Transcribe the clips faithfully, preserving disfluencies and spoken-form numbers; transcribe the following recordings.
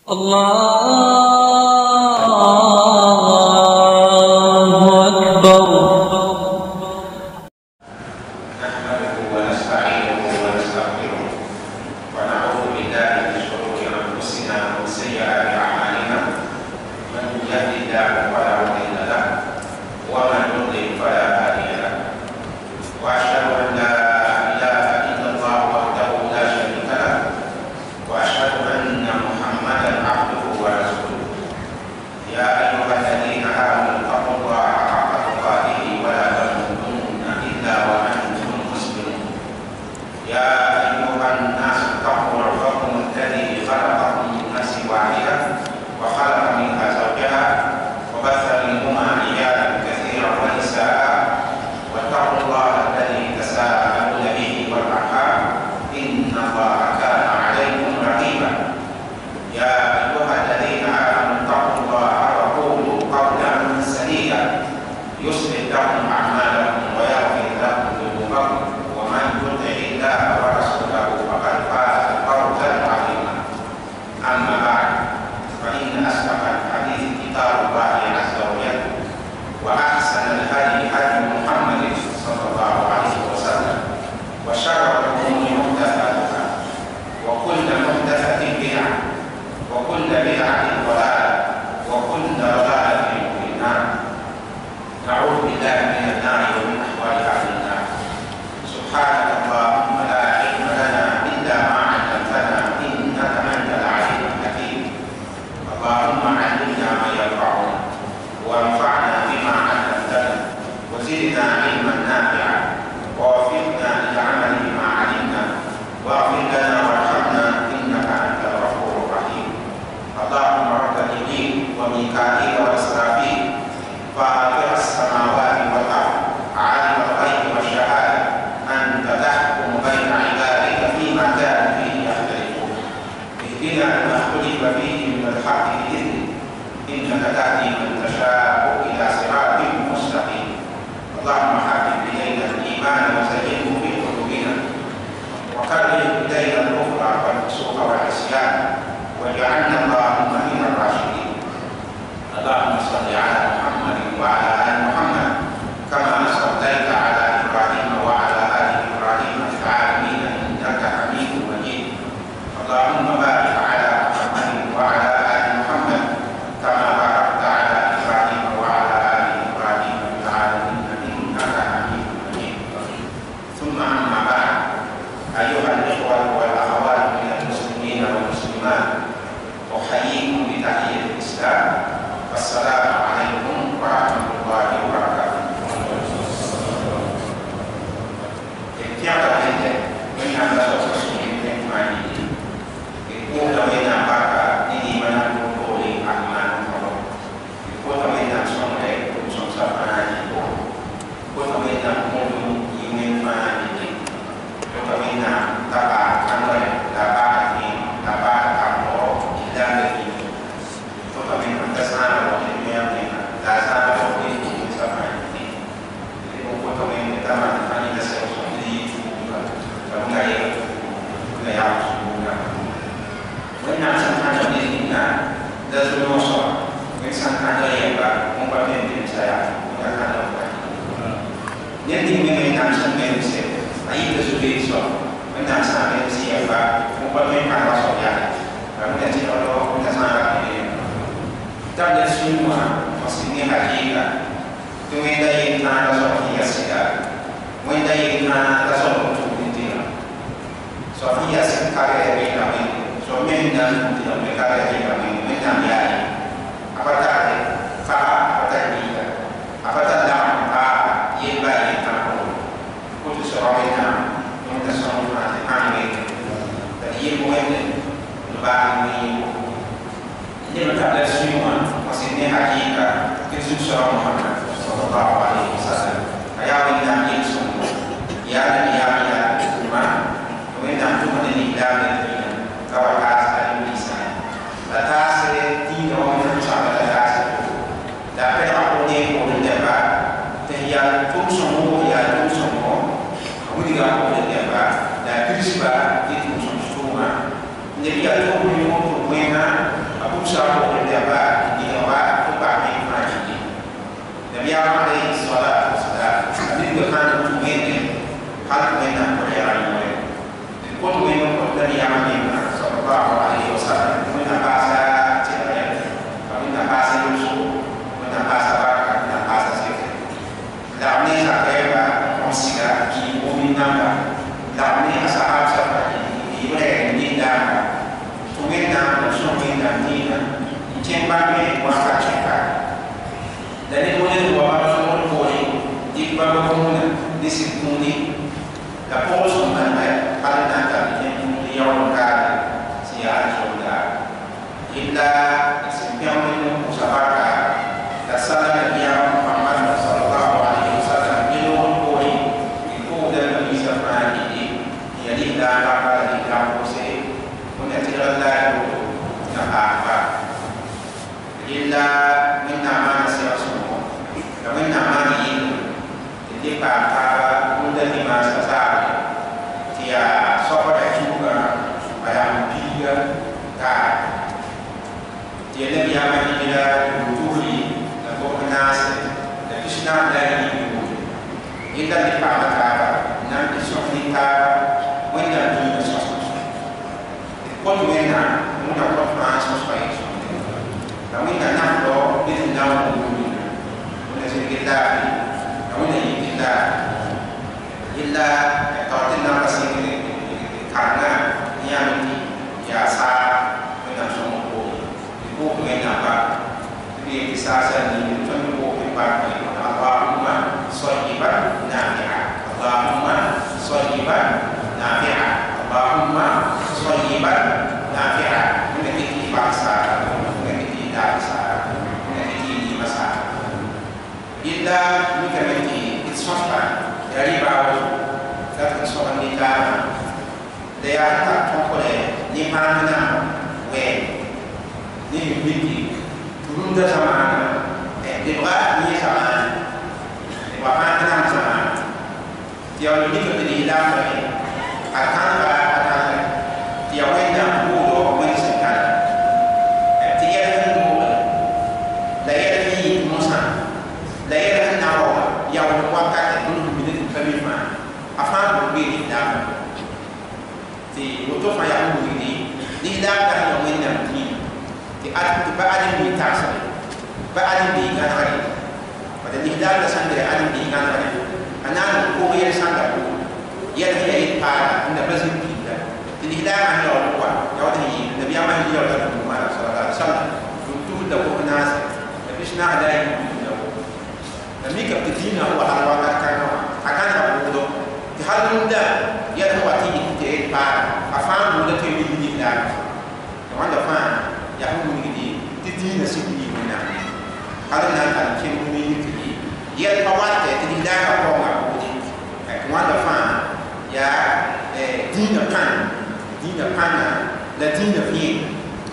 الله أكبر. نحمده ونستعينه ونستغفره ونعوذ بالله من شرور أنفسنا وسيئات أعمالنا، من يهد الله فلا مضل له ومن يضلل فلا هادي له، وأشهد أن لا إله إلا الله وحده لا شريك له، وأشهد أن محمدا عبده ورسوله. يا أيها الذين آمنوا اتقوا الله حق تقاته ولا تموتن إلا وأنتم مسلمون. يا أيها الناس اتقوا ربكم الذي خلقكم من نفس واحدة وخلق منها زوجها وبث منهما رجالا كثيرا ونساء، واتقوا الله الذي تساءلون به والأرحام إن الله كان عليكم رقيبا. يا أيها الذين آمنوا اتقوا الله وقولوا قولا سديدا يصلح لكم أعمالكم ويغفر لكم ذنوبكم، ومن يطع الله ورسوله فقد فاز فوزا عظيما. أما بعد، فإن أصدق الحديث كتاب الله عز وجل، وأحسن الهدي هدي محمد صلى الله عليه وسلم، وشر الأمور محدثاتها، وكل محدثة بدعة، وكل بدعة ضلالة، وكل ضلالة في النار. نعوذ بالله من النار ومن أحوال أهل النار. سبحانك اللهم لا علم لنا إلا ما علمتنا إنك أنت العليم الحكيم. اللهم علمنا ما ينفعنا وانفعنا بما علمتنا وزدنا علما نافعا ووفقنا للعمل بما علمنا واغفر لنا وارحمنا إنك أنت الغفور الرحيم. اللهم رب جبريل وميكائيل وإسرافيل فاطر السماوات والأرض عالم الغيب والشهادة أنت تحكم بين عبادك فيما كانوا فيه يختلفون. اهدنا لما اختلف فيه من الحق بإذنك إنك تهدي من تشاء إلى صراط مستقيم. اللهم حبب إلينا الإيمان وزينه في قلوبنا، وكره إلينا الكفر والفسوق والعصيان، واجعلنا اللهم من الراشدين. اللهم صل على محمد وعلى آل محمد كما صليت على إبراهيم وعلى آل إبراهيم في العالمين إنك حميد مجيد. اللهم بارك على محمد وعلى آل محمد كما باركت على إبراهيم وعلى آل إبراهيم في العالمين إنك حميد مجيد. ثم أما بعد، أيها الإخوة والأخوات من المسلمين والمسلمات، أحييكم بتحية الإسلام. السلام عليكم ورحمة الله وبركاته. Tiada hanya menanda sesuatu yang mani. Itu namanya baka ini mana boleh aman kalau. Itu namanya sampai unsur sampai itu. Itu namanya mulu ingin mani. Itu namanya dapat kantor, dapat ini, dapat kantor, tidak lagi. Itu namanya dasar orang yang dasar orang itu sampai ini. Itu namanya kita mana ini sesuatu kalau nggak ya, nggak ya semua. Banyak sangat ada di sana, dan semua soal. Banyak sangat ada yang tak memperhatikan diri saya, nggak ada apa. Yang tinggal yang sampai di ayat tersebut soal. Banyak sangat siapa memperhatikan soal ya. Kamu yang tidak tahu, kita sangat ini. Dan semua maksudnya hakikat. Tujuan yang ada soal hiasnya, tujuan yang ada soal Sofia sekali lagi kami, suami dan tidak berkali lagi kami menanyai apakah faham apakah tidak, apakah dalam apa yang baik kamu, putus suaminya, minta suami mati kami, dan ia mungkin lebaran ini, ini berkata semua maksudnya hakikat kesusahan Muhammad Sallallahu Alaihi Wasallam. Ayat ini yang semua, ya dan ya ya semua. Kemudian cuma ini dalam ini kalau kasar ini bisa, atas tiga orang yang sama atas itu, dapat apa ni boleh dapat, terhias pun semua ya pun semua, kemudian boleh dapat, dan krispa itu semua, jadi ada orang yang mempunyai ساعة وكذا دي هوا تبع من فاجي النبي عليه الصلاة والسلام أبي كان تمين حتى من القرآن كل من الذي يعمل صلى الله عليه وسلم من bahasa Cina من bahasa Yusuf من bahasa Barat من bahasa Sifat dalam ni saya masih di bumi nama dalam ni asal siapa di mana di dalam tumen nama tumen nama ni cempa ni wasa cempa dan ini boleh dua orang boleh di bawah komunan di situ ni la poso mana pada nada yang yang kali siapa sudah illa sembilan puluh sabaka dasar yang Muhammad sallallahu alaihi wasallam minum koi itu dan bisa mandi jadi dah apa di kampus ini punya cerita itu nak apa illa minna mana siapa semua kami nama ini jadi apa mudah di masa saat dia sobat juga pada dia kan dia lebih aman dia buturi dan komunas dan Krishna dari itu kita di pada nanti sofinta wenda di sosok kalau wenda mudah komunas sosok itu kami tak nak lo di dalam bumi mudah sedikit lagi kami ini kita illa tawtina kasih karena yang biasa dengan semua itu mengapa jadi bisa seni contoh ibadah Allahumma shayyiban nafi'ah Allahumma shayyiban nafi'ah Allahumma shayyiban nafi'ah menjadi bahasa menjadi bahasa menjadi bahasa illa menjadi isfah dari bawah dan soal kita dia tak boleh ni mana we ni biji turun dah sama eh dia berat ni sama dia mana sama dia lebih ke diri dalam ni akan akan dia wenda bodoh menyesuaikan eh dia kan bodoh dia ni musa dia kan nawa yang waktu itu kelima afan berbeda dalam di untuk saya ini di dalam yang menjadi di ada beberapa di tasnya beberapa di negara pada di dalam sendiri ada di negara anak Korea sangat ia dia pada anda bersih kita di dalam yang luar yang ini Nabi Muhammad sallallahu alaihi wasallam untuk dapat nas tapi sudah ada yang demi kepentingan Allah akan akan berbodoh di hal muda ia dapat tinggi pada afan muda tu ini di dalam yang ada afan yang mungkin di titi nasi ini mana kalau nak kem ini dia kawat di dalam apa orang yang ada afan ya dina pan dina pana dan dina fi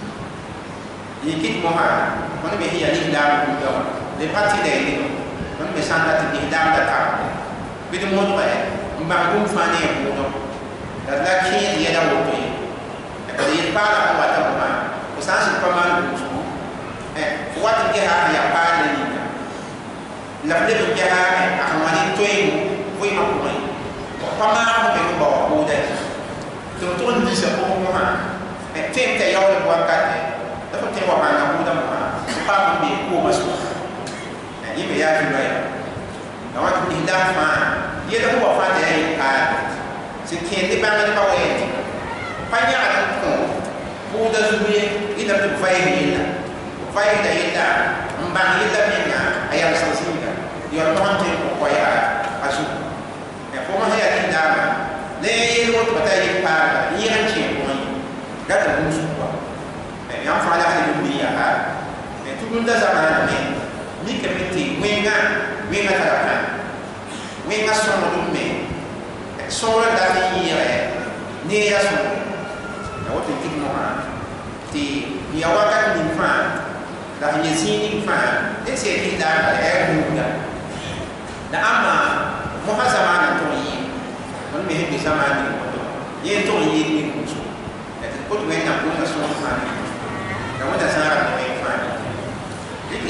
ini kita mohon mana behiya di dalam muda lepas iniมันไม่สร้างการติดตามแต่ทำวิธีมุ่งไปบางกลุ่มฟันเนี่ยมุ่งแต่ละขี้เดียดเอาไปแต่ดีป้าเราวัดทำมาภาษาสิบประมาณหนึ่งชั่วโมงเอ๊ะวัดที่แค่หาอย่างป้าเลยนี่นะหลังจากที่แค่หาเนี่ยอามาดีช่วยช่วยมาคุยประมาณมันเป็นบอกกูได้ตัวต้นดีเสียพวกมันเอ๊ะเท่แต่ยาวเลยวันกันเนี่ยแล้วคนเที่ยวมากับกูได้มาป้ามันมีกูมาสู้ini biar juga ya. Kalau kita tidak faham, dia dah buat faham dia kan. Sekian di bawah di bawah ini, banyak ada pun. Budak zubi kita tu faham dia, faham dia dia, membang dia punya ayam selesai. Dia orang tu kaya asuk. Ya, forma dia tidak. Lei waktu betul pada dia yang cium pun, kata musuh. Yang faham dia dunia kan. Itu benda zaman ni. Ni kemiti wenga wenga tarakan wenga sono dumme sono dari ire ni ya sono ya wote kimo ha ti ya wakat ni fa da ni sini fa de se ki da e muda da ama mo ha zamana to yi mon me he zamana ni ye to yi ni ko so ya ko wenga ko sono fa ni da wata sara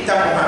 kitabuha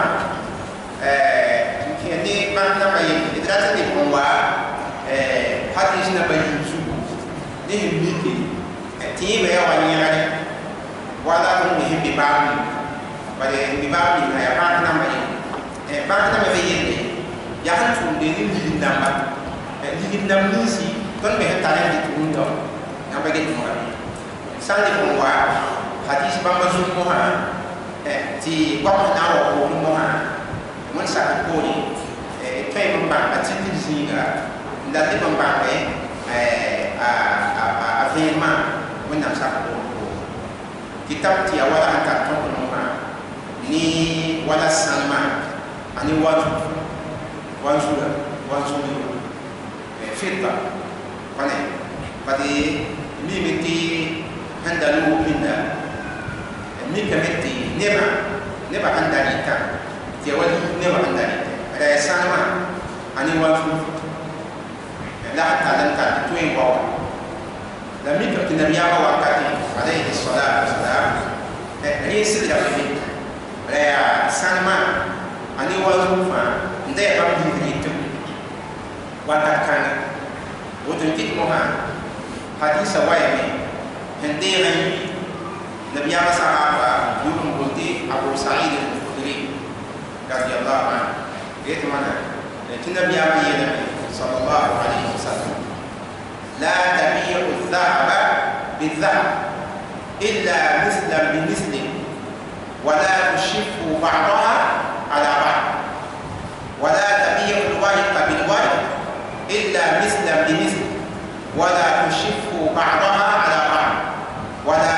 eh kene man na mai idrata ni bonwa eh hadis na bayin su ni himiki ti be ya wani ya wala kun ni himbi ba ni bare himbi ba ni ya ba na mai eh ba na mai yende ya han tun de ni ni namba eh ni namba ni si ton be ta ni tun do na ba ge tun wa sali bonwa hadis ba ma su mo ha eh ti kwa na wa ko mo ha mun sa ko ni eh kai mun ba a tin zinga nda ti mun ba eh a a a fema mun na sa ko kitab ti awala an ka to no ma ni wala salma ani waju waju waju ni eh fitta pane padi mi meti handalu minna mi kameti neba neba andalita ti wali neba andalita ada sanama ani watu la talan ta tuin wa la mi ka tinabiyama wakati alayhi salatu wassalam ni sida bi ya sanama ani watu fa ndaya ba bi itu wakati kan wotun kit moha hadisa wayami hendira Nabi Muhammad sahaba yukun bulti Abu Sa'id al-Khudri radhiyallahu anhu itu mana itu Nabi Muhammad sallallahu alaihi wasallam la tabi'u adh-dhahaba bidh-dhahab illa mithlan bimithlin wa la tushiffu ba'daha ala ba'd wa la tabi'u al-warqa bil-warq illa mithlan bimithl wa la tushiffu ba'daha ala ba'd wa la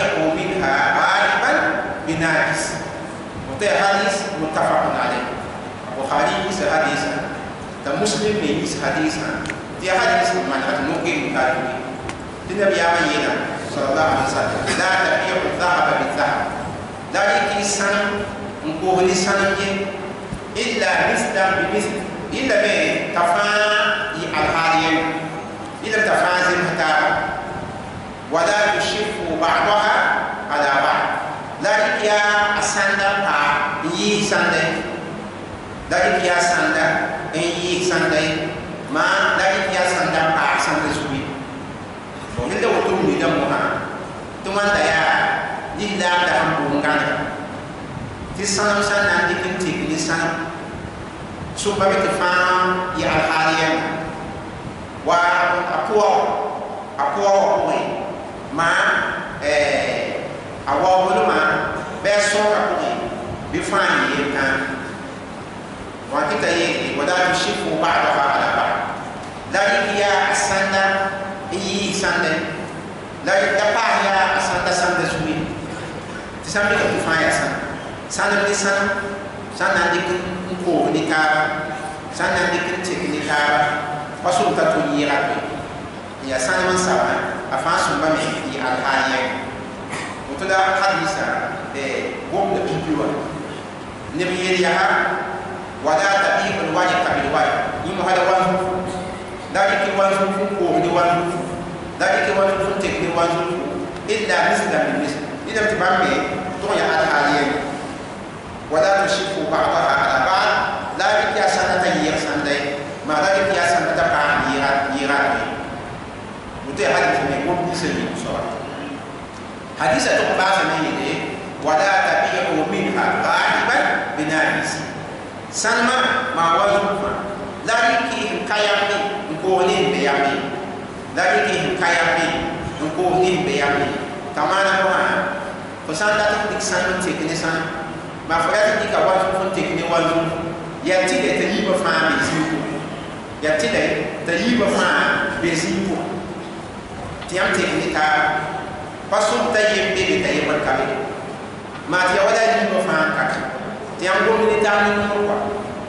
بناجس وده حديث متفق عليه البخاري يس حديث ده مسلم يس حديث ده حديث من حد ممكن مكاتب النبي يامينا صلى الله عليه وسلم لا تبيع الذهب بالذهب لا يكي سنة مقوه لسنة إلا مثلا بمثل إلا بتفا الحاليين إلا تفا زمتها ولا يشف بعضها على بعض dari kia asanda pa yi sanda dari kia sanda yi sanda ma dari kia sanda pa sanda subi bo hinda wotu mi da mo ha tuman da ya lilla da hambu ngana ti sanam sana dikin ti ni sana so ba ti fa ya al haliya wa akwa akwa ko ma eh awa wolo ma be so ka ko bi fa yi kan wa kita yi wada shifu ba'da ala ba la ya asanda yi sanda la ya pa ya asanda sanda suwi tisambi ka fa ya san sanda ni san sanda dik ko ni ka sanda dik ti ni ka pasu ta to yi ra ya san man sa afa sun ba me yi al haliya وتلا حديثا قوم بيبيوا نبي يريها ولا تبيع الواجب بالواجب يم هذا واجب ذلك واجب قوم واجب ذلك واجب تكني واجب إلا مثل بالمثل إذا تبعمي تغير على حاليا ولا تشفوا بعضها على بعض ذلك يا سنة يا سنة ما ذلك يا سنة تبع يراد يراد وتلا حديث من قوم بيسلم صلاة حديث تقباس نيدي ولا تبيعوا منها غالبا بناجس سنما ما وزنفا لا يكي كيامي نكونين بيامي لا يكي كيامي نكونين بيامي تمانا كما فسان لا تكتك سنما تكني سنما ما فرات ديك وزنفا تكني وزنفا يأتي تجيب فان بزيبو يأتي تجيب فان بزيبو تيام تكني كا pasum tayyib de tayyib al kabir ma ti wala ni mo fa ka ti am go ni ta ni mo kwa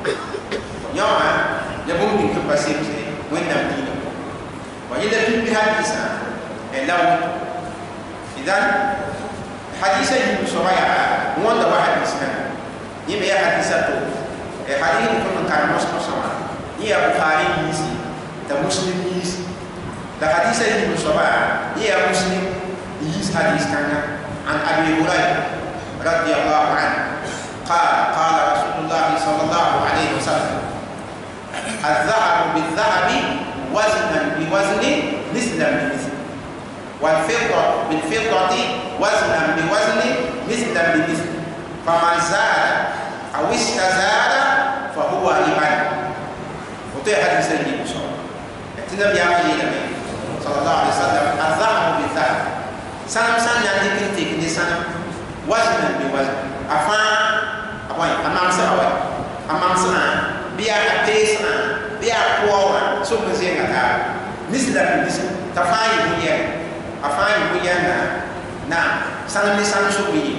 nyama ya bo ni ko pasim se wenda ni no wa ila bi hadisa e law idan hadisa ni suraya wanda wa hadisa ni be hadisa to e hadisi ko kan mos ko sama ni ya bukhari ni ta muslim ni ta hadisa ni suraya ni ya muslim يس حديث كان عن أبي هريرة رضي الله عنه قال قال رسول الله صلى الله عليه وسلم الذهب بالذهب وزنا بوزن مثلا بمثل والفضة بالفضة وزنا بوزن مثلا بمثل فمن زاد أو استزاد فهو ربا. وتي حديث النبي النبي صلى الله عليه وسلم الذهب بالذهب سنم سن يعني كنتي كني سنم وزنا بوزن أفان أبوي أمام سنوي أمام سنة بيا أتيسنا بيا قوة سوف نزين كذا مثلا بمثل تفاعل بيا أفان بيا نا نعم سنم لسان سوف بيجي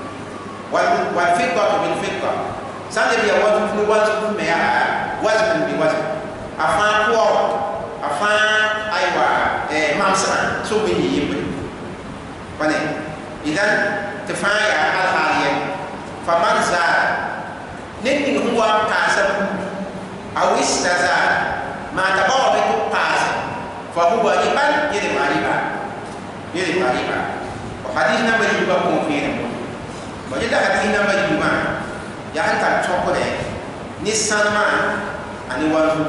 والفضة بالفضة سنة بيا وزن في وزن ميا وزن بوزن أفان قوة أفان أيوة مامسنا سوف بيجي بني إذا تفاعل على حاليا فمن زاد نتني هو كاسب أو استزاد ما تبغى بتو كاسب فهو ربا يربا ربا يربا ربا. وحديث نبي يبقى كونفين وجد حديث نبي يبقى يعني تشوفه نسان ما أني وانزو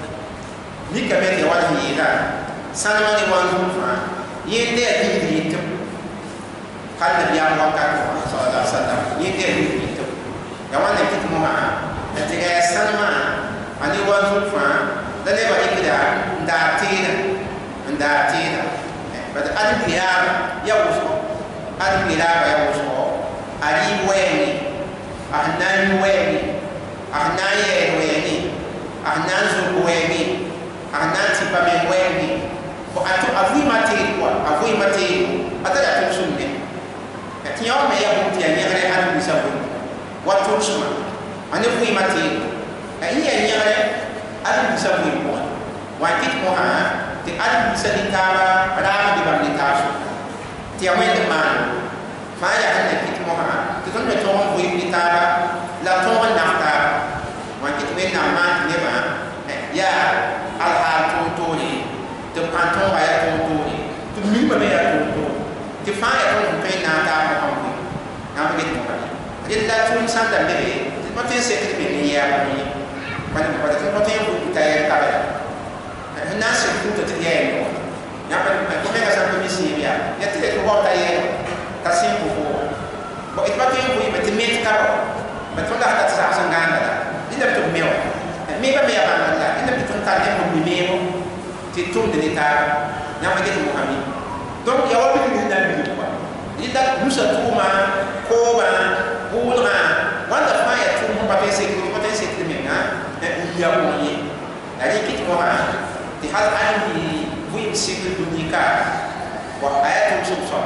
نكمل يوالي يلا سان ما نوانزو فا يندي أدي يتم قال النبي صلى الله عليه وسلم يندي أدي يتم يوانا كتمو معا نتيجة سان ما أني وانزو فا لأنه بقى كده ندارتينا ندارتينا بس أدي بيار يوسف أدي بيار يوسف أدي ويني أهنان ويني أهنان ويني أهنان زوج ويني أهنان تبامين ويني وأتو أفوي ماتيري كوا أفوي ماتيري أتلا تمسوني تيوم ما يبون تياني غير أدي بيسافون واتوسما أنا فوي ماتيري أيه أيه غير أدي بيسافون كوا وأكيد كوا تي أدي بيسافون كارا رام دي بام دي تاسو تيامين دمان فايا أنا كيت كوا تكون بتوم فوي دي تارا لا توم نافتا وأكيد وين نامان نبا يا الحال توتوني تبانتون ويا توتوني تميم بيا توتون تفايا توم بين ناتا مكمل نعم بيت مكمل إلا توم ساندا بيبي تبتين سكت بيني يا بني بني بني تبتين بوتايا كابلا الناس يقولون تتياي نو نعم بني كم يكسر بمسي بيا يتلي تقول تايا تسيم بفو وإتبتين بوي بتميت كابو بتونا حتى تسعة سنغانا إلا بتوميو ميبا ميا بانلا إلا بتون تاني مبيميو تيتون دنيتار نعم جت محمد donc ya wabi ni na bi kwa ida musa tuma koba bulma wanda faya tuma pa pese ki ko tense ki menga e ya ko yi ali kit ko ha ti hal ani wi sikil dunika wa ayatu subsa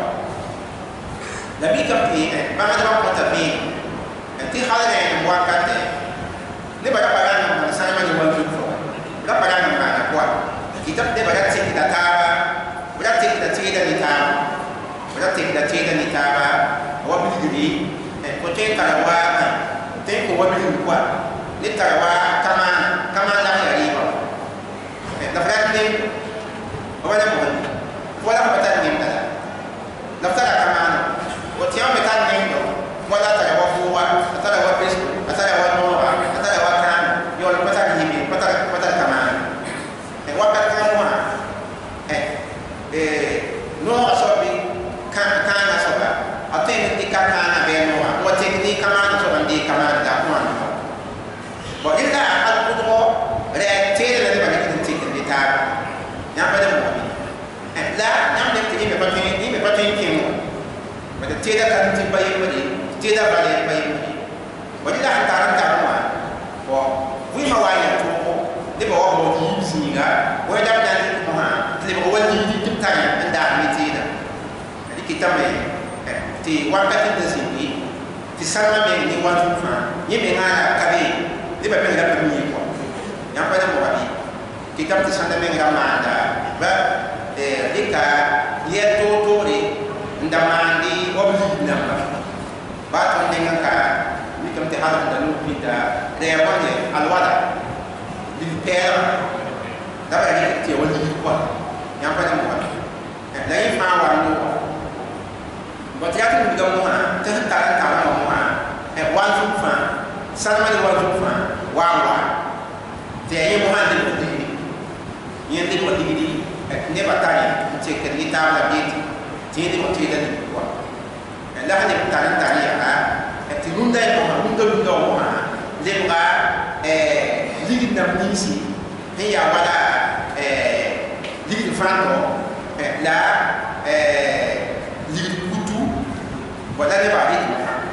nabi kam pe ba ma ba ko ta pe ti hal ne wa ka te ne ba ba ga na sa ma ni wa ju fo la ba ga na ma kwa kitab de ba ga ti ta ta ولا تقدر تيدا نتام ولا تقدر تيدا نتام وبيدري كوتين كلوا تين كوا بيدروا لتروا كمان كمان لا يريبا نفرات نيم ولا بقول ولا بتان نيم لا نفترض كمان وتيام بتان نيم ولا تروا فوا تروا بيس تروا نورا تروا كان يقول بتان نيم بتان بتان كمان وقت كانوا no asobi kan kana soba aten di kana beno wa tekni kama soba di kama da kwan bo illa al qudro re tere le ba ni tin di ta nya ba da mo la nya de ti me ba tin ni me ba tin kin ba da tere kan tin ba yi ba di tere ba le ba yi bo illa ta ran ta mo bo wi ma wa ya to ko de ba wa mo di singa wa da da ni mo ha ti ba wa ni di ta anda mi ti da di kita me ti wa ka ti desi ni ti sama me ni wa tu fa ni me nga ka be di ba me ga ba mi ko ya pa da mo ba kita ti sama me ga ma da ba eh di ka ye to to ri nda ma ndi wa bi na ba ba to ne nga ka ni kam ti ha da lu pi da de wa ni alwada di pera da ba ni ti wa ni ko yang pada muat, lagi faham tu. Berarti aku juga muat, jangan tahan tahan muat. Eh, wan tu faham. salma ni wa fa wa wa te yi mo hande ko di yende ko di di ne batari ce ke ni ta la bi ti ti mo ti da ni ko la ha ni batari tari ya ti nunda ko ma nunda nunda ko ma le ba eh ligi na misi he ya wala eh ligi franco la eh ligi kutu wala le ba di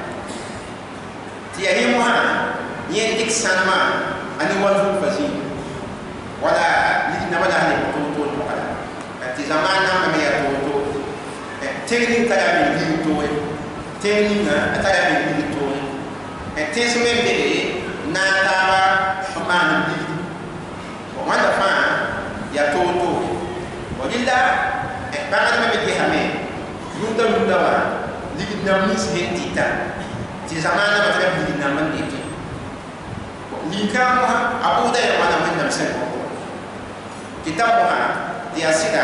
ti ya ni mo ha yen dik sanma ani wazu fasi wala ligi na wala ni to to to wala ti zamana ma me ya to to teknik kala mi ligi to teknik na ta ya mi ligi to e teso me be na ta ba ma ni ligi wanda fa ya to to wajilla e ba ga me be ha me nunda nunda wa ligi na mi se tita ti zamana ma ta ligi na man ni lika mo abu da ya mana men nam sen ko kitab mo ha dia sida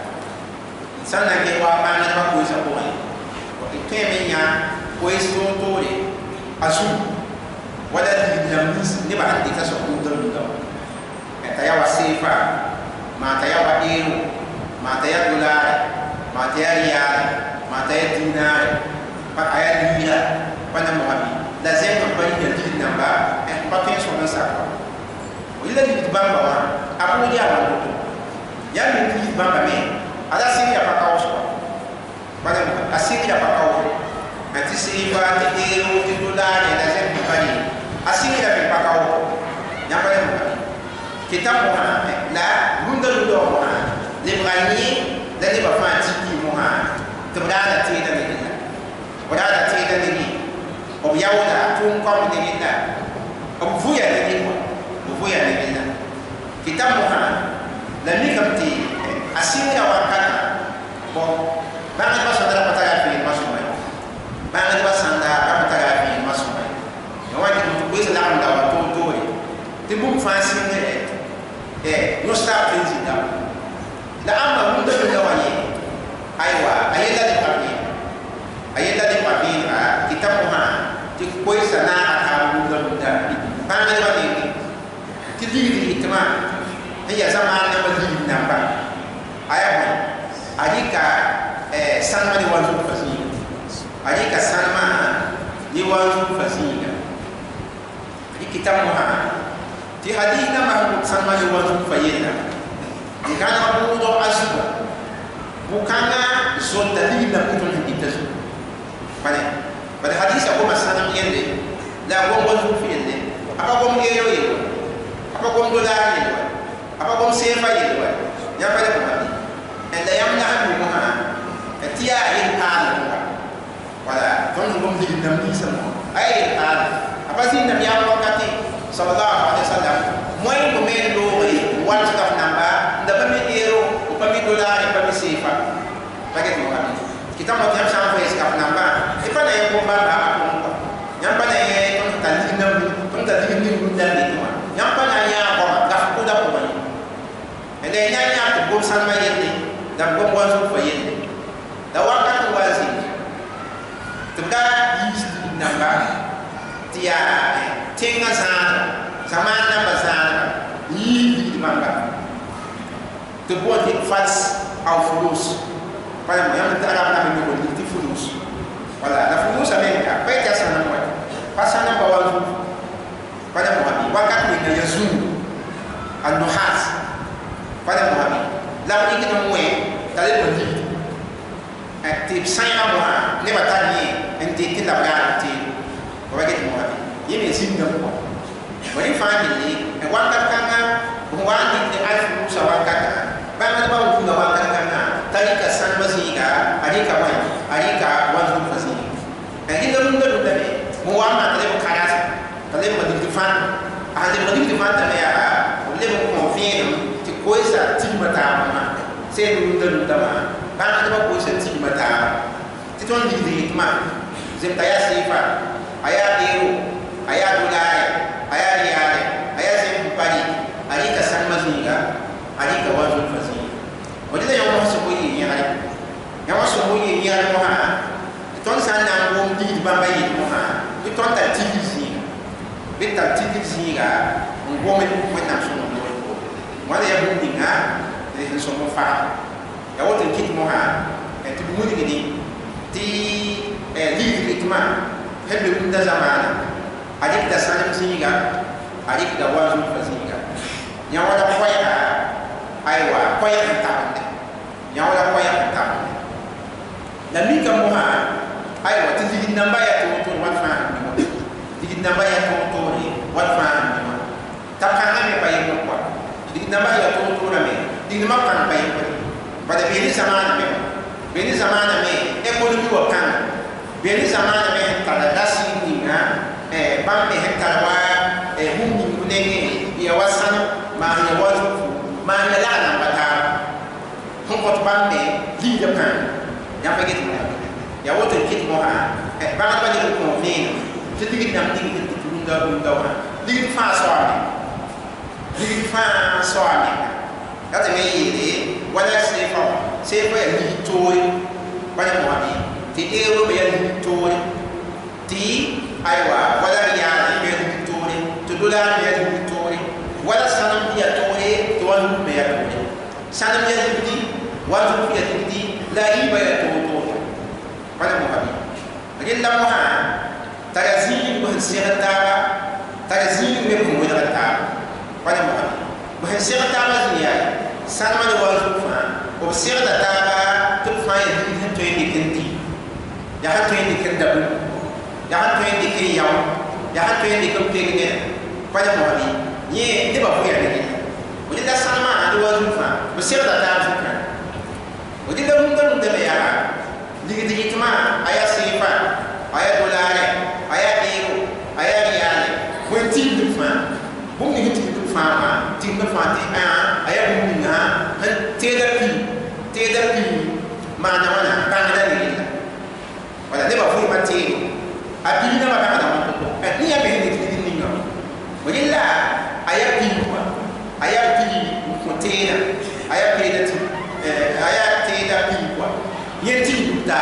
sana ke wa ba na ba ko sa ko ai ko ke me nya ko isto to re asu wala di nam ni ba di ta so ko do do ta ya wa sifa ma ta ya wa iru ma ta ya dolar ma ta ya riyal ma ta ya dinar pa aya dia pa na mo ha la zem ko ni ya di namba pa ke so na sa ko ila di bamba wa abu dia wa to ya ni di bamba me ada sini ya pa ka so pada asini ya pa ka o anti si ba ti euro ti dolar la zem pa ni asini ya pa ka o ya pa ni kita mo ha la lunda lunda mo ha le brani la le ba fa ti ki mo ha to da da ti da ni la wala da ti da ni o yawda tun ko ni da o vuya ni ko o vuya ni da kita mo ha la ni kam ti asini ya wa kana bo ba ga ba sa da pa ta fi ma so mai ba ga ba sa da pa ta fi ma so mai yo wa ni ko se la nda wa to to ti bu fa si ne eh no sta prinzi da la amma mun da da wa ni aiwa ayela di papi ayela di papi kita mo ha ti ko sa na ka mun da da ba ga ba ni ti di di tama ya sama na ba di na ba aya ba adika eh sanma ni wanzu fasi adika sanma ni wanzu fasi di kita mo ha ti hadina ma sanma ni wanzu fayena di kana bu do asba bukana zonda di na kuto ni kitazu bale bale hadisa ko masana yende la ko wanzu fiyende apa ko ngeyo yelo apa ko dolar yelo apa ko sefa yelo ya bale ko enda yamna hadu mo ha tia in al wala ton ngom di nam ni sama ay al apa sin nam ya wakati sallallahu alaihi wasallam moy mo men do ri wal ta namba nda ba mi euro o pa mi dollar pa mi sefa paket mo kami kita mo tiam sa fa eskap namba e pa na yo bomba ba ko nyam pa na ye ton ta di nam ton ta di ni mu dan ni ma nyam pa na ya ko ga ko da ko ba ni ende nya nya ko bom san ma yende da bom wa so fa yende da wakati wazi tuka yisti namba tia tinga sana zamana bazana yi manga to bodi fals au fulus para mo yam tara na mi ko di fulus wala la fulus amenga pa ta sana mo pasana ba wazu para mo habi wakati ni yazun al-nuhas para mo habi la ni ki mo e tale mo di active sign up ha ne batani enti ti la ga ti ko ba ke mo habi yemi sin na ko wani family e waka kanga wani ni alfu musa waka ba ma ba ku na waka kanga tarika san maziga arika wani arika wanzu fasi e hinda runda runda me mo wa ma tale ko karasa tale mo di fan a de mo di fan tale ya le mo ko fieno ti koisa ti mata ma se runda runda ma ba ma ba koisa ti mata ti ton di di ma zem taya sifa aya euro aya dollar aya riyal aya zem pari arika san maziga arika wanzu fasi wadi da yawo so ko yi ya ari yawo so ko yi ya ari mo ha ton san na ngo di bamba yi mo ha ti ton ta ti si bitan tiki zinga ngome wena so no wala ya bundi nga de so mo fa ya wotin kit mo ha e tu mu di di ti e li ritma hebbe bunda zamana adik da sanim zinga adik da wazu fazinga nya wala koya aiwa koya ntamde nya wala koya ntamde la mi ka mo ha aiwa ti di namba ya to to wa fa di namba ya to to ni wa fa ni ta kana me pa yemo kwa di namba ya to to na me di namba kan pa yemo ba da bi ni zamana me bi ni zamana me e ko ni wa kan bi ni zamana me ta da dasi ni na e ba me he ta wa e hum ni ne ni ya wasan ma ya wazu ma ya la na ba ta hon ko ba me li da kan ya pa get ya wote kit mo ha e ba ba ni ko ni ti ti nam ti ti tu nga bunda wa li fa so ani li fa so ani ya te me yi wala se fa se fa ya ni tori ba ni mo ani ti e ro be ya ni tori ti aiwa wala ya ni be ni tori to do la be ni tori wala sanam ya tori to wa be ya tori sanam ya ni wa to ya ti la yi ba ya to to ba ni mo ani rin la mo ha tagazini ko sira taba tagazini me ko wala taba wala mo ba sira taba ziya sanma de wazu fa o sira taba to fa yi to yi dikenti ya ha to yi dikenda bu ya ha to yi dikin yaw ya ha to yi dikin pegne wala mo bi ye de ba ko ya de o de sanma de wazu fa o sira taba fa o de la mun da de ya digi digi tuma aya sifa aya dolare aya ero aya riale when tin du fa bum ni tin du fa ma tin du fa ti a aya bum ni na han te da pi te da pi ma na wana ka na ni wala de ba fu ma ti a pi na ba ka da mo ko ni ya be ni ti ni no wala la aya pi ko aya pi ko te na aya pi da ti aya te da pi ko ni ti du ta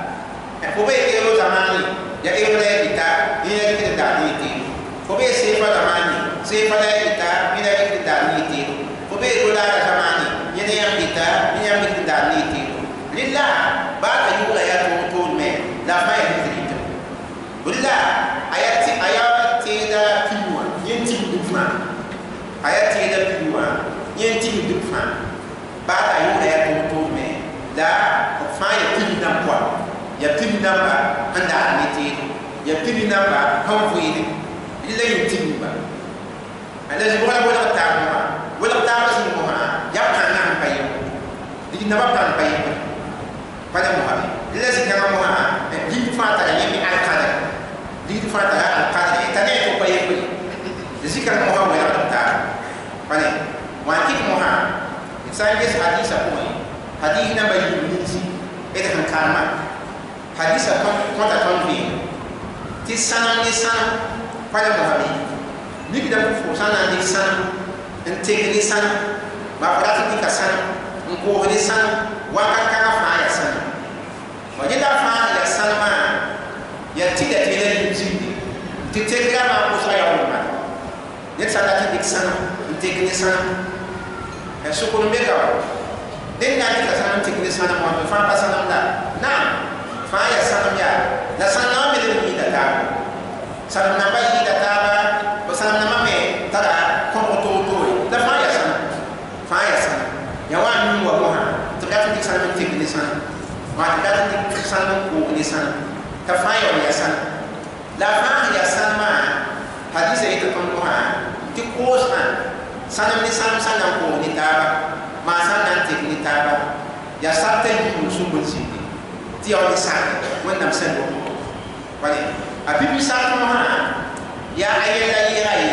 ko be ero zamani ya ero da kita ina kita da ni ti ko be sefa zamani sefa da kita ina kita da ni ti ko be ero da zamani ina ya kita ina kita da ni ti lillah ba ka yula ya to to me la fa ya ni ti lillah ayati ayati da fiwa yenti dufna ayati da fiwa yenti dufna ba ka yula ya to to me la fa ya ti da kwa ya tibi namba anda niti ya tibi namba hamfuini illa yutibi ba ala zibora wala taama wala taama sin mo ha ya kana payo di namba kan payo pada mo ha illa zikana mo ha di fata ya mi al qadar di fata ya al qadar itane ko payo ko zikana mo ha wala taama pane wa ki mo ha sai des hadisa ko hadith namba yunisi ida kan karma hadisa konta konfi ti sanam ni sanam pada mohabi ni kita fu sana ni sanam ente ni sanam ba fara ti ka sanam ngo ni sanam wa ka ka fa ya sanam wajida fa ya sanama ya ti da ti ni jindi ti te ga ma ko sa ya wala ne sana ti dik sanam ente ni sanam e so ko me ka den na ti ka sanam ti ni sanam wa fa pa sanam da na fa ya sanam ya la sanam me ni da ta sanam na ba yi da ta ba ba sanam na ma me ta da ko to to da fa ya sanam fa ya sanam ya wa ni wa ko ha to da ti sanam ti ni sanam ma da ti sanam ko ni sanam ka fa ya ya sanam la fa ya sanama hadisa ita kon ko ha ti ko san sanam ni sanam sanam ko ni ta ba ma sanam ti ni ta ba ya sa ta yi musu mun si ti ya ni sa wannan san ko wale abibi sa ko ha ya ayela yi ayi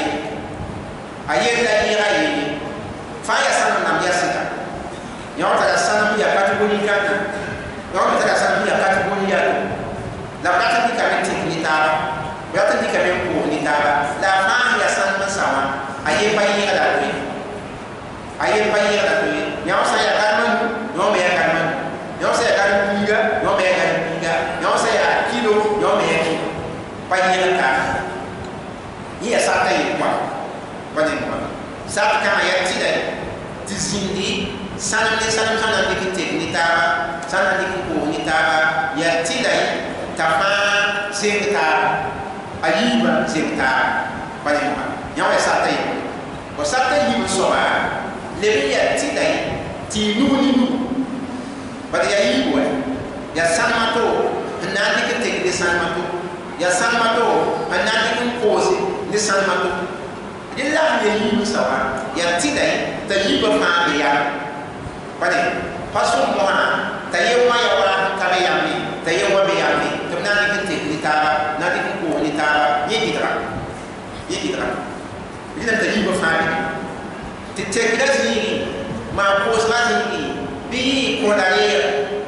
ayela yi ayi fa ya sanam nam ya sita ya ta sanam ya kategori kana ya ta sanam ya kategori ya la kata ni kame ti ni ta ya ta ni kame ko ni ta la fa ya sanam sawa aye bayi ada ko aye bayi ada ko ya sa ya kan yo me ya kan yo sa ya kan niga yo me ya kan niga yo sa ya kilo yo me ya kilo bayi ada ka ni ya sa zindi sanam ne sanam sanam dikin teknita sanam dikin ko ni ta ya tidai tafa zengta ayiba zengta bale mo ya wa satai ko satai yi so ba le ya tidai ti nuni nu bade ya yi bo ya sanmato na dikin tekni sanmato ya sanmato na dikin kozi ni sanmato illa ya yi musawa ya tidai ta yi ba fa ya bade pasu mo ha ta yi wa ya wa ka be ya mi ta yi wa be ya mi to na dikin tekni ta na dikin ko ni ta yi ditra yi ditra illa ta yi ba fa ti tekni zi ma ko sa zi bi ko da ye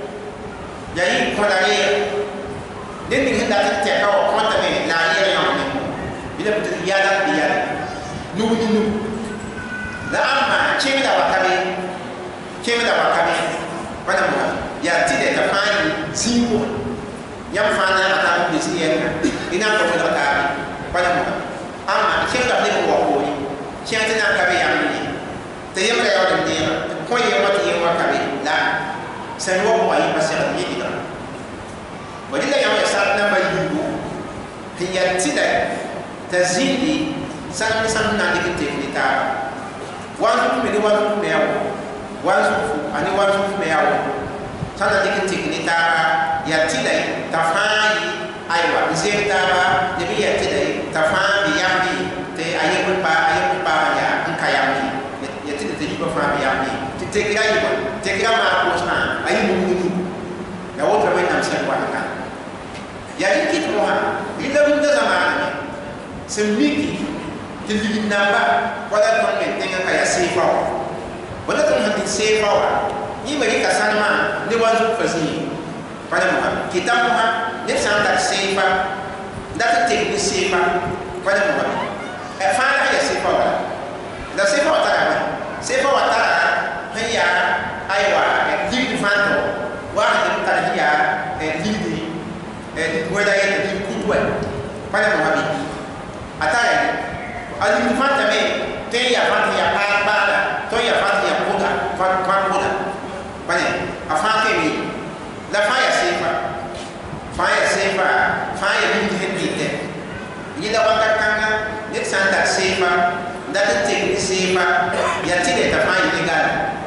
ya yi ko da ye den ni hinda ta ta ko ko ta ne la ye ya ne illa ta ya da ya nu nu nu la amma chemi da wakabe chemi da wakabe bana mo ya ti de ta fani zingo yam fana ata ko bisi yen ina ko da ka bana mo amma chemi da ne ko ko ni chemi ta na ka be ya ni te yem da ya de ni ko ye ma ti ye wakabe la san wo ko ayi pasira ni dira wadilla ya wa sa na ba yugo hiya ti da ta zindi san san na dikin teknita wanzu me ni wanzu me yawo wanzu fu ani wanzu me yawo san na dikin teknita ya tidai tafai aiwa zeta de bi ya tidai tafai yambi te ayi pa ayi pa ya nka yambi ya tidai te ba fa yambi te tekira yi tekira ma ko sa ayi mu mu ya wotra mai nam san wa ka ya dikit mo ha ila mun da zamana semiki tilin namba wala ton men tenga kaya sefa wala ton handi sefa wa ni mari kasanma ni wanzu fasi pada mo kitab mo ne santa sefa ndata tekni sefa pada mo e fana ya sefa wa da sefa wa tara sefa wa tara haya aiwa e lidi fanto wa ni tara hiya e lidi e weda ya di kutwa pada mo abi ataya ali fanta me te ya fanta ya pa bala to ya fanta ya koda fa fa koda bane afante mi la fa ya sefa fa ya sefa fa ya bi hindi te ni da wanda kanga ne santa sefa da te ni sefa ya tide ta fa ni gal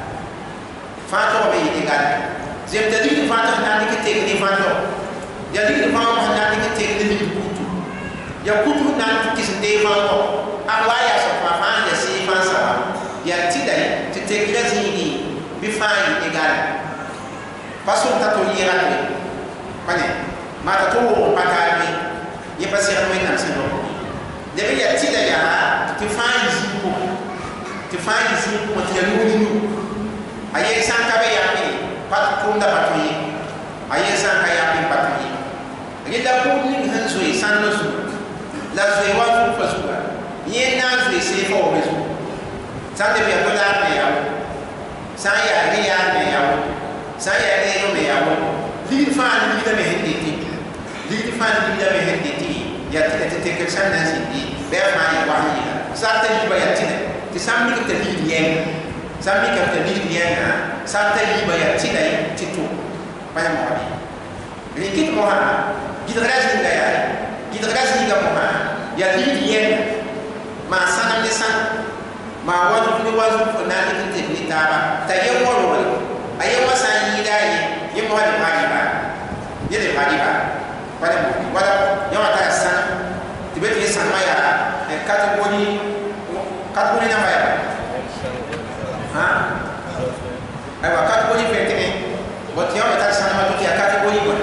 fa to be ni gal zem te di fanta na ni te ni fanta ya di fanta na ni te ni kutu ya kutu na ki sinde fanta awaya so fa fa ya si fa sa ya tidai te te grazini bi fa ni egal paso ta to yira ni pane mata to pata ni ye pasi ro ni nan sino de bi ya tidai ya ti fa ni zipo ti fa ni zipo ti ya ni ni aye san ka be ya ni pat ko nda pat ni aye san ka ya ni pat ni ni da ko ni han so san no so la so wa fu fa so ye na zwe sefa o bezu sande bi akola me yawo san ya ri ya me yawo san ya ri no me yawo li fa ni da me henditi li fa ni da me henditi ya ti te te ke san na sindi be fa ni wa ni sa ta ni ba ya ti ti sam ni ke li yen sam ni ke li yen na sa ta ni ba ya ti dai ti to ba ya mo abi ri kit mo ha gidraj ni ga ya gidraj ni ga mo ha ya li yen ma sanam ne san ma wadu ni wadu ko na ni te ni taba ta ye woro wala aye wasan yi dai ye mo hadi hadi ba ye de hadi ba wala mo wala ya wata san ti be ti san ma ya e kategori kategori na ma ya ha ai wa kategori fe te bot ya wata san ma to ti kategori ko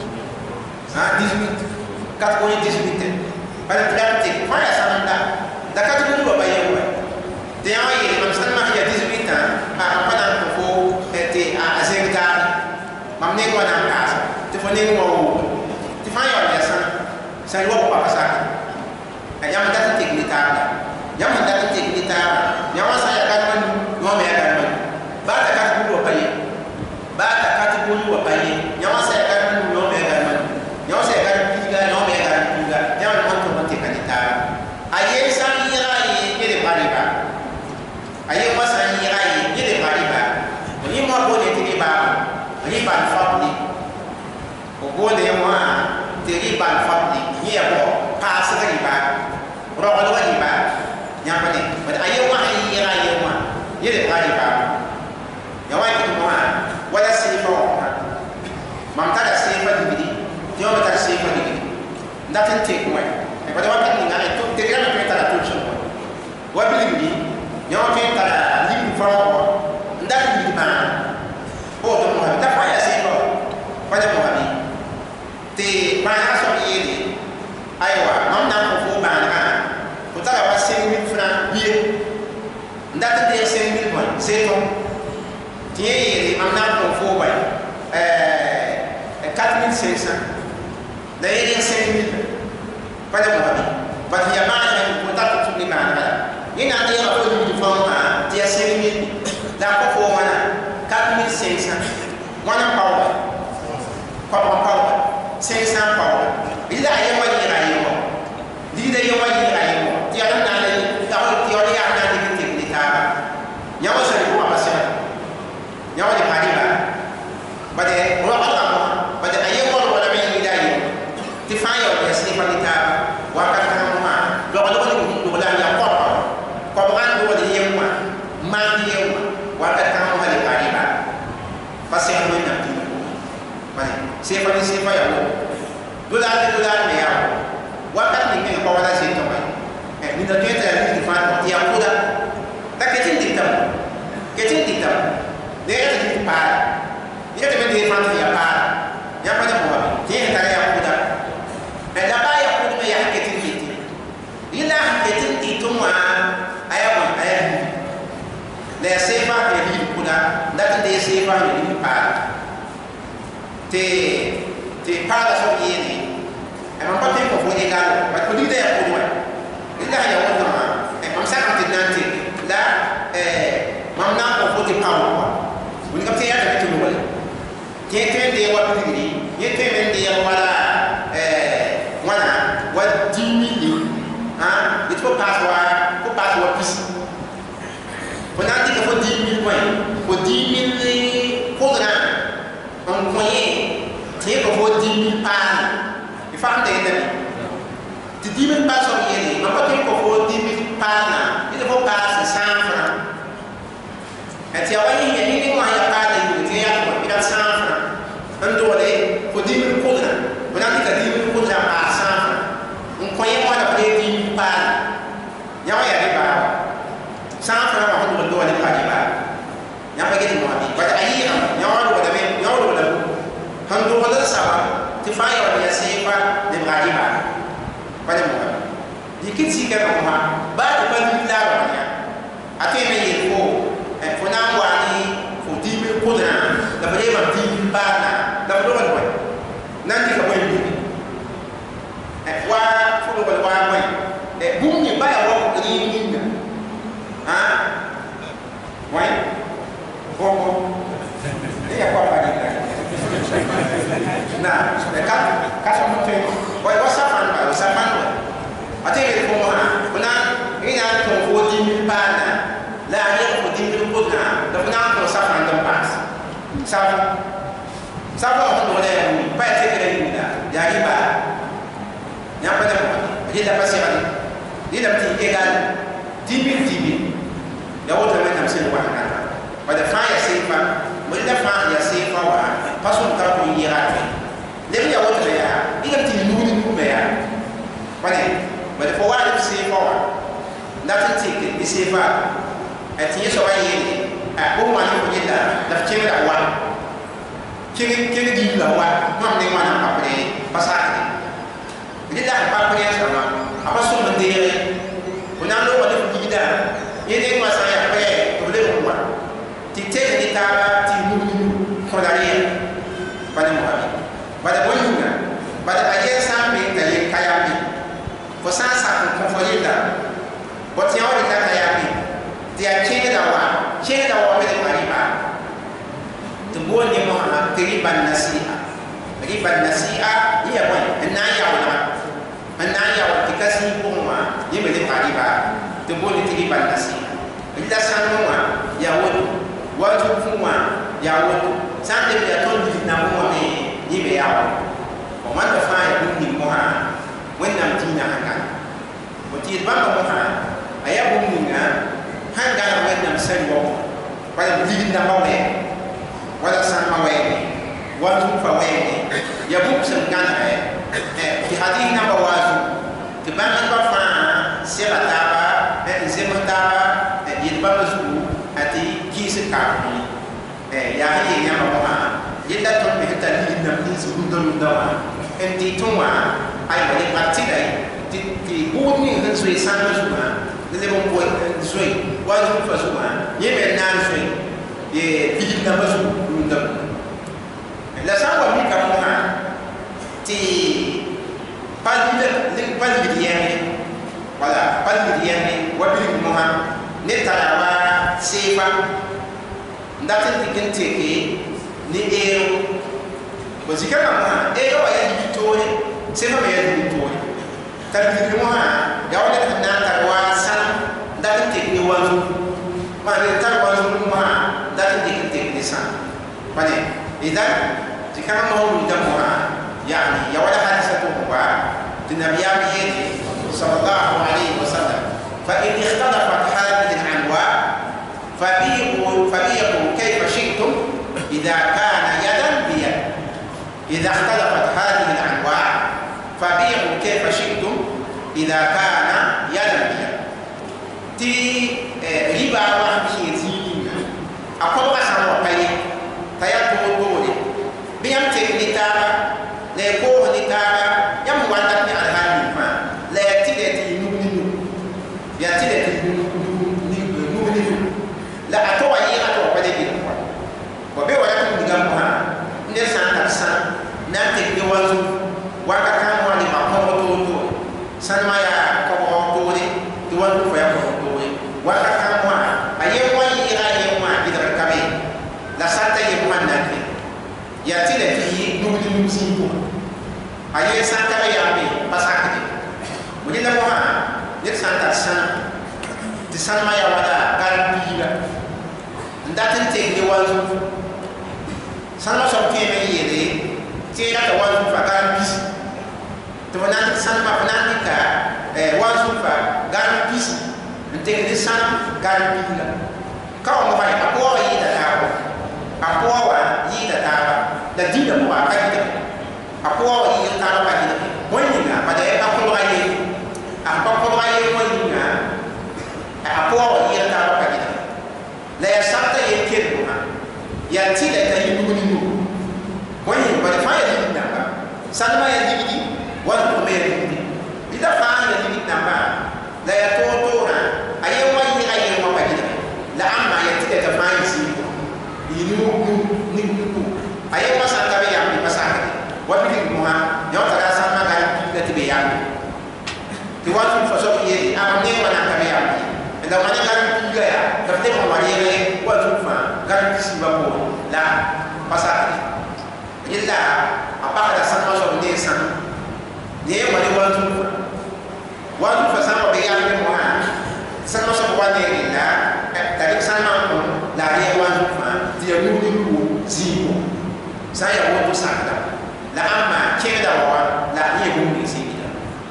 ha dix-huit kategori dix-huit bala trente fa ya san da da ka tudu ba bayan wa de ayi man san ma ya dix-huit ans a pana ko fo ete a azengta mam ne ko na ka te fo ne ko ti fa ya ya san san wo pa pasa a ya ma da teknika ya ma da teknika ya wa sa ya ka man no me ya ka man ba ta ka tudu ba bayan ba ta ka tudu ba bayan ya wa sa ya ka man no me ya ka man ya wa sa ya ka tudu ga no me ya ka tudu ga ya wa ma to ma teknika aye san yi rai ye de bari ba aye wasan yi rai ye de وقول يوم تريبا الفضل يبو pass riba rogo do riba nyapane but ayo wa yi ra yo ma yele ba riba ya wa ki mo wala sifa wa mam ta sifa di di yo ta sifa di ndatin take away e ba wa ki ngale to te ga me ta la to so wa bi di yo ki ta la li fa wa ndatin di ma o do mo ta fa ya sifa fa da mo ni te ba ha so yi aywa mam na ko fo ba na ko tala wa cinq mille francs biye ndata de cinq mille bon c'est ton tiye mam na ko fo ba euh quatre mille cinq cents da yé cinq mille pa da mo bi ba ya ba na ko ta ko ni ba na ina de ya ko ni fo ma tiye cinq mille da ko fo wana quatre mille cinq cents wana pa wa pa pa pa cinq cents pa wa ila ya wa ni ra yo di da yo wa ni ra yo ti ala na le ta ko ti ori ya na di ti ni ta ya wa sa ko ba sa ya wa ni pa di ba ba de ro ba ta ba de aye ko ro da me ni da yo ti fa yo ya si pa ni ta wa ka ta mo ma do ko do ni do la ya ko ko ba an do ni ye ma ma ni ye ma wa ka ta mo ha ni pa di ba pa se ko na ti ba ni se pa ni se pa ya wo dolar dolar me ya wakat ni ke ko wala sin to mai eh ni da ke ta ni fa to ya kuda ta ke tin ditam ke tin ditam de ya tin pa ya te me de fa ya pa ya pa da mo ke ta ya kuda e da ba ya kuda me ya ke tin ditam ila ke tin ditum wa aya mo aya le se fa ke ni kuda da te de se fa ni pa te te pa da so yi ni e man patte ko fo egalo ba ko dide ya ko wa ila ya wona ma e mam sa kan tinanti la e mam na ko fo ti pawo wa woni kam te ya ta tu wala ke te de wa bi ni ye te men de ya wala e wana wa dix mille ha it ko pass wa ko pass wa pis ko na ti ko fo dix mille point ko dix mille ko gra on ko ye te ko fo dix mille pa fam de de ti dix mille pas so yeli ma ko ko fo dix mille pas na ile fo pas cent francs et ya wani ni ni mo ya pa de ni ya ko ida cent francs ando le fo dix mille ko na bana ti ka dix mille ko na pa cent francs on ko ye mo da de dix mille pas ya wa ya de ba cent francs ma ko do le pa de ba ya ba ge ni mo bi ba ayi ya wa do da be ya wa do da han do wala sa ba ti fa ya ya se fa de braji ba pa de mo di kit si ka ko ma ba de ba ni la ba ya ate me ye ko e fo na wa ni fo dix mille ko na da ba de ba dix mille ba na da ba do ba ko nan ti ka ko ni e wa fo do ba wa ko e bum ni ba ya wa ko ni ni na ha wa ko ko e ya ko ba ni na e ka ka so mo te boy wa sa fan ba sa fan wa ate ke ko ma kuna ina ko ko dix mille pa na la ya ko dix mille ko na da kuna ko sa fan da pas sa sa ba ko do le pa te ke ni da ya ri ba nya pa da ko ri da pa se ba ni da ti egal dix mille dix mille ya wo ta me na se wa na ba da fa ya se fa mo da fa ya se fa wa pason ta ko yi ra fe le ya wota ya ina ti nu ni ku be ya bane bale fo wa ni se fa wa na tin ti ke ni se fa e ti so wa yi a ko ma ni ko ni da da che da wa che che di la wa ma ne ma na pa pre pasa ni da pa pre sa ma apa so de re ko na lo wa ni da ye ne ma sa ya pre ko le ko wa ti te ni ta ti nu ni ko da re pada muhabi pada bonunga pada ayer sampai kaya kaya bi fo sa sa ko fo yida bot ya wala kaya bi dia chenga da wa chenga da wa be mariba to bon ni mo ha riban nasiha riban nasiha iya boy na ya wala na ya wala tikasi ko ma yeme de mariba to bon ni riban nasiha ila sanu ma ya wodo watu fuma ya wodo sande ya tondi na mo ni ni be yawo ti ba ma ha aya bu ninga han ga na nam sen wo wala digin na ma we wala san ma we wa tu fa we ya bu sen ga na eh fi hadith na ba wa ti ba ma ba fa se la ta ba e se ma ta ba e yi ba ba su ati ki se ka ni eh ya yi ya ma ha yi da to me ta digin na ni su ndo ndo wa en ti to wa ai ba ni pa ti dai ti ti bu ni hen so san ma su ma le bon boy so wa ju fa su ma ye be nan so ye digin na ba su ndo la sa wa mi ka mo ha ti palide le palide yene wala palide yene wa bi mo ha ne tara wa sefa ndatin dikin teke ni ero ko zikana mo ha ero wa ya di tore sefa me ya di tore tar di mo ha ya wala na tar wa san ndatin teke ni wa zu ma ne tar wa zu mo ha ndatin dikin teke ni san pane idan zikana mo da mo ha يعني يا ولا حادثة هو النبي صلى الله عليه وسلم فإن اختلفت هذه الأنواع فبيعوا فبيعوا كيف شئتم إذا كان يدا بيد إذا اختلفت هذه الأنواع فبيعوا كيف شئتم إذا كان يدا بيد تي ربا واحد يزيد أقول أسمع وقالي تياتو دوري بيام تكنيتا le ko ni tara yam wanda ni alhali ma le tide ti nu ni nu ya tide ti nu ni nu ni nu la ato wa yi ato pa de ni ko ko be wala ko diga mo ha ne san ta san na te ni wazu wa ka kan wa ni ma ko to to san ma ya ko ko to ni ti wa ko ya ko to ni wa ka kan wa aye wa yi ira ye wa idra ka be la san ta ye mo na ni ya tide ti nu ni nu si ko aye santa ya be pasakati mudi na mo ha ne santa san ti san ma ya wada garanti la ndatin te ni wazu san ma so ke me yele ti na ta wazu fa garanti to na san ma na ni ka eh wazu fa garanti te ni san garanti la ka mo ha ko yi da ta ko akwa wa yi da ta da dina mo ka yi akwa yi ta ba ni moyinga pada e akwa yi akwa yi moyinga akwa yi ta ba ni la ya santa ye ke ko ha ya ti da ta yi mu ni mu moyin ba fa ya ni na ba sanma ya ni ni wa ko me ni ida fa ya ni na ba la ya to to na aye wa yi aye wa ba ni la amma ya ti da ta fa yi si yi ni mu ni ku aye wa santa ba ya ni pasaka wabili muha yau tara sama ga da tibe ya ti watu faso ye amne wana kame ya nda wana ga tiga ya da te mo wari ye watu fa ga kisi ba ko la pasaki illa apa da sama so ne san ne wani watu watu fa sama be ya ne muha sama so wa ne illa ta ri sama ko la ye watu fa ti ya mu ni ko zibo saya watu sakda la amma keda wa la ye bum ni sibida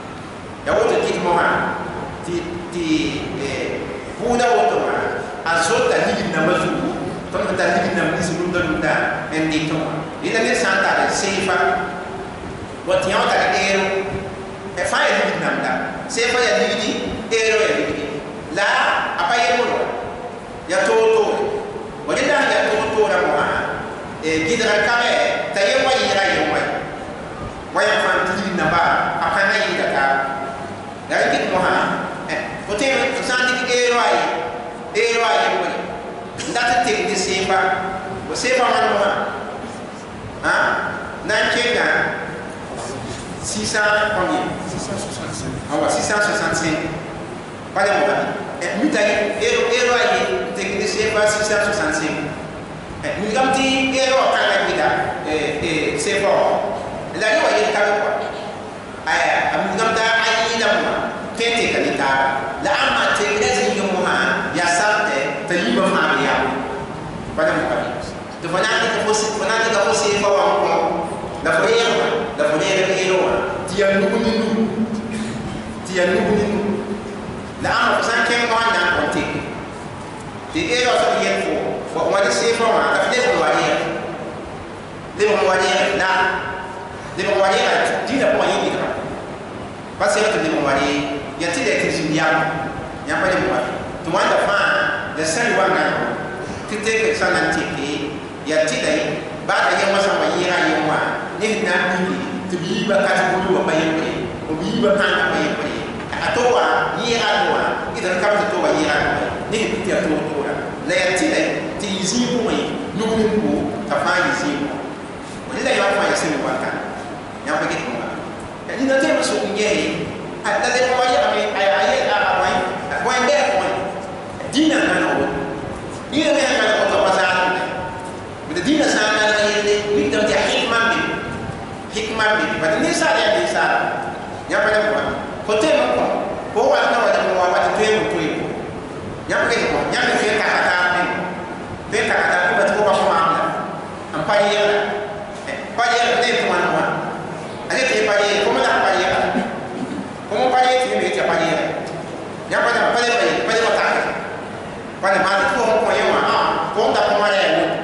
ya woto kit mo ha ti ti eh buda woto ma azota ni na mazu to ta ni na ni sunu da da en di to ida ne santa de sefa wat ya ta ero e fa ya ni na da sefa ya ni ero ya ni la apa ye mo ya to to wadi da ya to to ra mo ha e gidra kame taye wa yira ye wa waya fan tili na ba akana yi daka da yi mo ha eh ote to sandi ki ero ai ero ai ko ndata te ni sefa o sefa man mo ha ha na kenga six cents combien six cent soixante-cinq ah six cent soixante-cinq pale mo eh mutai ero ero ai te ni sefa six cent soixante-cinq eh mi gamti ero kana gida eh eh sefa la yo ye ka ko aya amu gamta ayi da mo tete kalita la amma te lezi yo mo ha ya sante te yiba ma ya pada mo kali to fanati ka fosi fanati ka fosi fa wa ko la fo ye la fo ye ka ero ti ya nu ni nu ti ya nu ni nu di era so yen fo fo ma di se fo ma da fide ko wadi de mo wadi na de mo wadi di na ko yin ni parce que de mo wadi ya ti de tin ya ya pa de mo wadi to wanda fa da sai wa na ti te ke sanan ti ke ya ti dai ba da yan masa wa yira yin wa ni na ni ti bi ba ka ti ko ba yin ni o bi ba kan ba yin ni atowa yira wa idan ka to wa yira ni ti to to la ya ti dai ti zi ko mai nu ko ta fa yi zi ko wani da ya fa ya sai wa kan ya ba ke ko ba ni na te so nge a da de ko ya mai ai ai a a wai ko en be ko dina na no dina me ka ko to pasal bi dina sa na na yele bi da ta hikma bi hikma bi ba ni sa ya ni sa ya ba da ko ko te mo ko ko wa na wa da mo wa ta te mo to yi ya ba ke ko ya be ka ka ta ni be ka ka ta ko ba ko ba ko ma am pa yi pa yi ne ko ma ma ale te pa yi ko ma da pa yi ko mo pa yi ti me ti pa yi ya ba da pa yi pa yi pa ta pa ni ma ko ko yi wa ah ko da ko ma le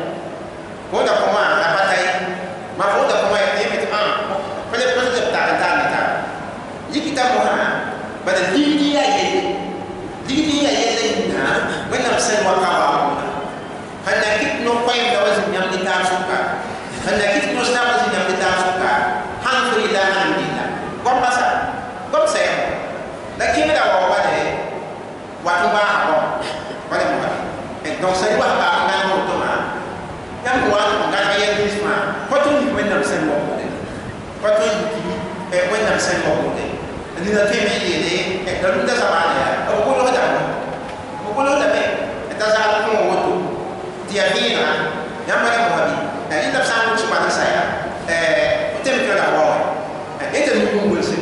ko da ko ma la pa tai ma ko da ko ma yi me ti ah pa le pa le ta ta ni ta yi kita mo ha ba da di di ya yi di di ya yi na ba na sai wa ka ba hanya kit no pa yi da wa zin nyam ni ta su ka hanya kit no sta wa zin nyam ni ta su ka alhamdulillah alhamdulillah ko pa sa ko sai da ki da wa ba de wa tu ba ha ko ba de mo ha e donc sai wa ba na mo to ma ya mo wa ko ga ya ni ma ko to ni wen na sai mo ko de ko to ni ki e wen na sai mo ko de ni na te me ye de e da lu da sa ba ya o ko lo da ko ko lo da be e ta sa ko mo to ti ya ni na ya ma mo ha bi e ni ta sa mo su ba na sai e o te me ka da wa e te mu mo se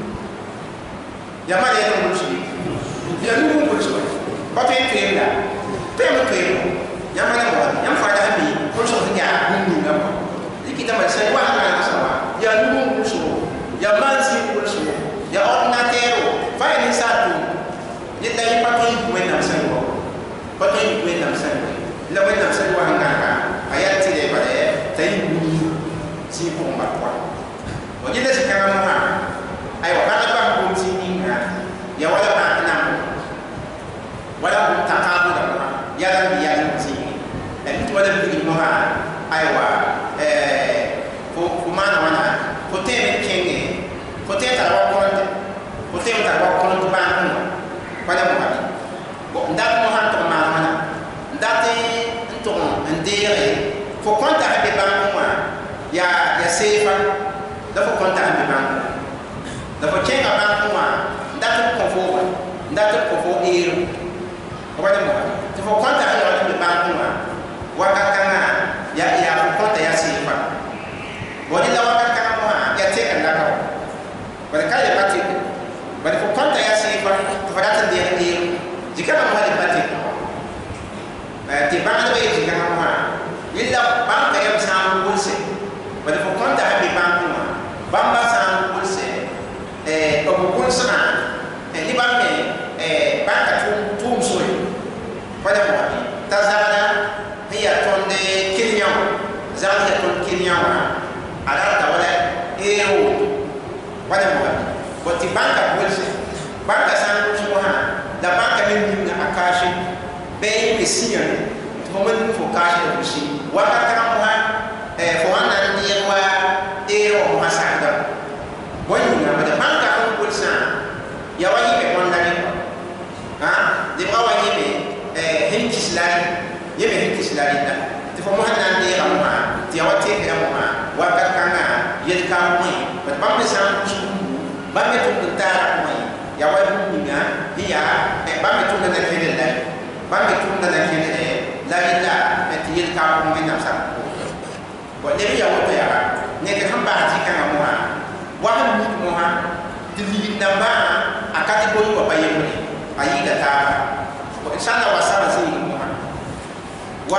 ya ma ya mo su ya lu mo su ba te te ya te mo te ya ma na mo ya fa da bi ko so ya mu ni na mo ni kita ma sai wa na sa wa ya lu mo su ya man si ko su ya ordinatero fa ni sa tu ni da yi pa to yi ko na sa wo pa to yi ko na sa wo la wa na sa wa nga ka aya ti de ba de ta yi ni si ko ma kwa o ni da si ka ma ha ai wa ba ba ko ti ni nga ya wala ba na wala ko ta ka bu da ma ya da bi ya ni ti e ni wala bi no ha ai wa eh ko ko ma na wana ko te me kenge ko te ta wa ko ko te ta wa ko to ba ko wala mo ha bo nda mo ha to ma na nda te to ndere fo konta ha be ba ko ma ya ya sefa da fo konta ha be ba ko da fo chenga ba ko ma nda to ko fo nda to ko fo ero wala mo to fo konta ha ya be ba ko ma wa ka kana ya ya fo konta ya sefa bo ni la wa ka kana mo ha ya te kan da ka ba ka ya pati ba fo konta ya sefa to fa da de ero jika mo ha de pati ti ba da be jika mo ha illa banka ya samu bulse ba fo konta ha be ba ko ma bamba samu bulse eh ko bulse na eh ni ba me eh banka tu tu so wala mo ta zara hiya tonde kinya zara ya ton kinya ala ta wala ero wala mo ko ti banka bulse banka samu so ha da banka min ni akashi be be siyan to man fo kashi da shi wa ka kana mo ha eh fo wana ni wa ero mo hasada wani na da banka ko bulsa ya wani be wanda ni ha de ba wani be eh hinkislari ye be hinkislari da to fo mo hana ni ra mo ha ti ya wate ke mo ha wa ka kana ye ka mo ba ba be sa su ba me to ta mo ya wa ni ga ya eh ba me to na ke de la ba me to na ke de la ila e ti ye ka mo me na sa ko le ya wa ya ne ke kan ba ji kan mo ha wa ni mo ha ti li na ba akati ko ko ba ye mo ayi da ta ko inshallah wa sa zai mo ha wa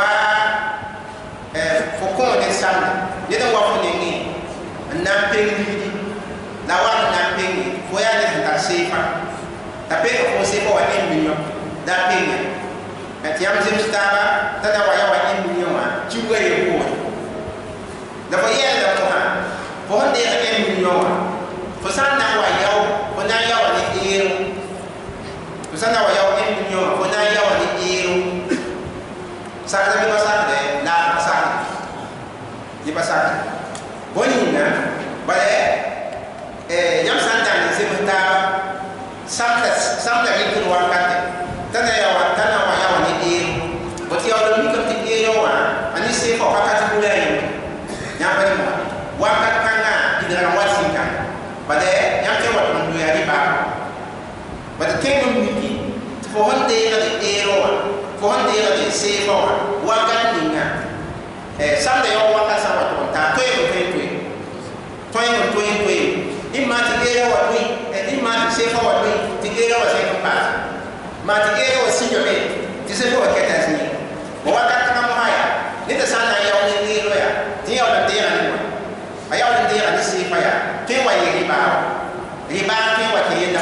eh fo ko ne sa ne da wa fo ne ni na pe ni la wa na pe ni fo ya ne ta sefa ta pe ko sefa wa ne million da pe ni ti am zem staba ta da wa ya wa en million wa ci ga ye ko da fa ye da ko ha fo hande ya en million wa fo san na wa ya fo na ya wa ni ero fo san na wa ya en million fo na ya wa ni ero sa da bi ba sa de la sa di ba sa boni na ba le eh yam san da ni zem ta samda samda ikun wa kate tana ya wa tana wa ya wa ni ero boti ya do mi kam ti ero wa ani se ko hakati kula yi nya ba ni wa ka kanga idara wa sinka bade nya ke wa mun ya ri ba bade ke mun mi ki fo honde ya di ero wa fo honde ya di se ko wa wa ka ninga eh samda ya wa ka sa wa to ta to e ko to e to e ko to e ko imma ti ero wa ni imma ti se ko wa ni ti ero wa se ko pa ma ti ero wa sinyo me ti se ko ke ta sinyo mo wa ka kama haya ni ta sana ya wa ni ero ya ti ya wa te ya ni wa aya wa te ya ni se pa ya te wa ye riba riba te wa te ya da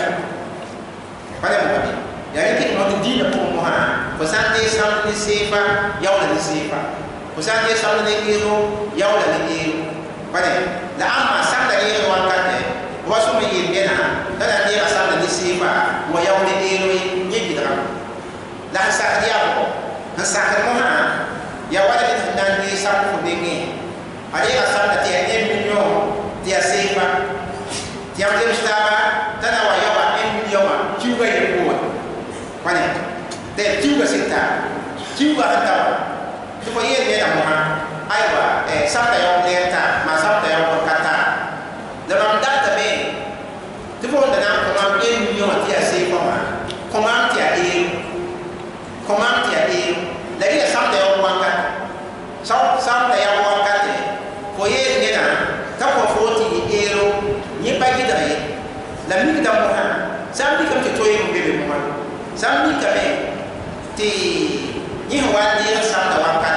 pa le mo bi ya ni ki mo ti di na ko mo ha ko san te sam ni se pa ya wa ni se pa ko san te sam ni ero ya wa ni ero pa le la amma sam da ero wa ka te wa su mi yin gena da da ni asam da ni se pa wa ya wa ni ero ni bi da la sa dia ko na sa ka mo ha ya wa da ni nan ni sa ko ni ni ali asam da ti en million ti a se pa ti am te staba da na wa ya wa en million ma ki ga ye ko pa ne de ki ga sita ki ga ha ta to ko ye ne da mo ha ai wa eh sa ta yo ne ta ma sa ta yo ko ka ta da ram da ta be ti fo da na ko ma en million ti a se pa ma ko ma ti a e ko ma ti a e da ya sa ta yo wa ka sa sa ta yo wa ka te ko ye ne na ta ko fo ti ero ni pa gi da ye la mi da mo ha sa mi kam ti to ye mo be mo ma sa mi ka me ti ni wa ni sa ta wa ka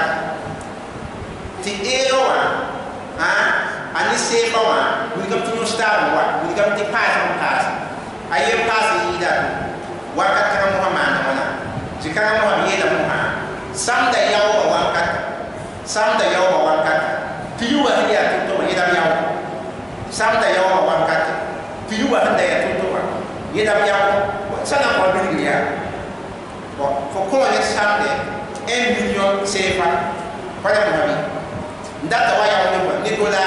ti ero wa ha ani se pa wa ni kam ti no sta wa ni kam ti pa sa pa aye pa sa yi da wa ka ka mo ha ma na wa ji ka mo ha ye da mo ha sam da ya wa wa ka sam da ya wa wa ka ti yu wa ya tu to ye da ya sam da ya wa wa ka ti yu wa da ya tu to wa ye da ya sa na ko bi ya bo fo ko ne sam de un million sefa pa ya mo ha ndata wa ya ni ni dola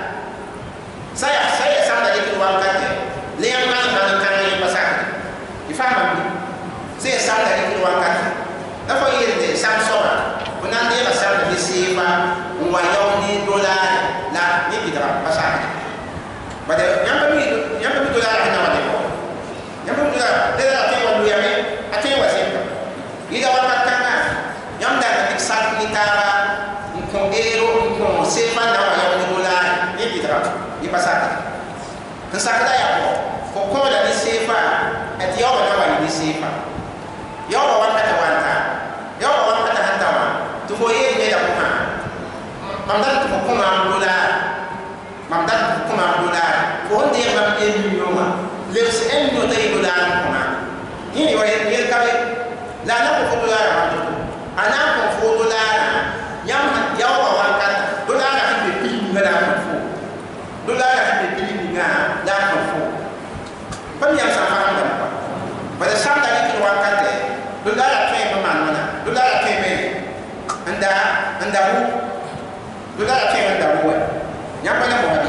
saya saya sama jadi uang kate le yang mana mana kan yang pasar difaham ni saya sama jadi uang kate dafa yele de samsora kunan dia pasar di sifa wa ya ni dola la ni bidra pasar pada yang kami yang kami dola hanya wale yang kami dola dia ate wa lu ya me ate wa sifa ida wa katanga yang dah tiksak ni tara ko ero ko sefa na wa ya ni dola ni bidra ni pasar kan sakada ya ko ko ko da ni sefa ati ya wa na wa ni sefa ya wa wa ta wa ta ya wa wa ta hanta wa to ko ye ne da ko ha mamdan ko ko ma dola mamdan ko ma dola ko onde ya mam e ni yo ma le se en no ta dola ko ma ni wa ye ka la na ko dola ma to ana ko fo dola yam ya wa wa ka dola ga ti bi ni ga ko fo dola ga ti bi ni ga da ko fo pa mi ya sa fa da pa ba da sam da ni wa ka te dola ga te ma man na dola ga te me anda anda hu dola ga te anda hu ya pa na mo bi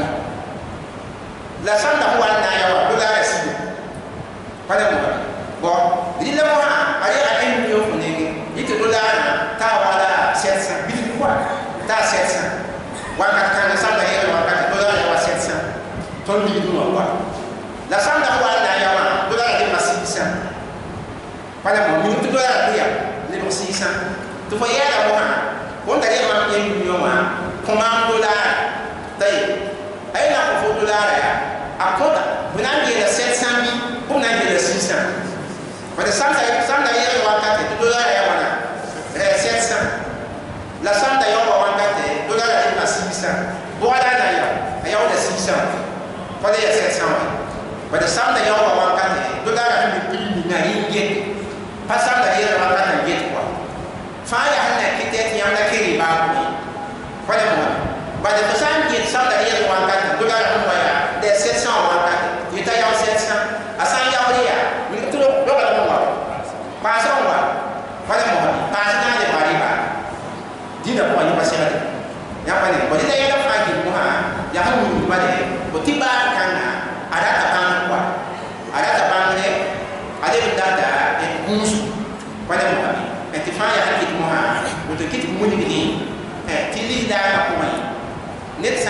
la sam da hu na ya wa dola ga si pa na mo bo di la mo ha ari a en mi yo fu ne ni ti dola ta wa la sept cents bi quoi ta sept cents wa ka ta na sam da ya wa ka dola ya wa sept cents ton bi du wa la sam da wa na ya wa dola ya ma six cents pada mo mi tu dola ya le mo six cents tu fa ya da mo ha ko ta ya ma en mi yo ma ko ma dola dai ai na ko fo dola ya a ko da buna bi la sept cents bi buna bi la six cents pada sam da sam da ya wa ka tu dola ya wa na eh sept cents la sam da ya wa ka te dola ya ma six cents bo ala na ya ya wa six cents pada ya sept cents pada sam da ya wa ka te dola ya mi pri ni na ringgit pasal da ya wa ka na ringgit kwa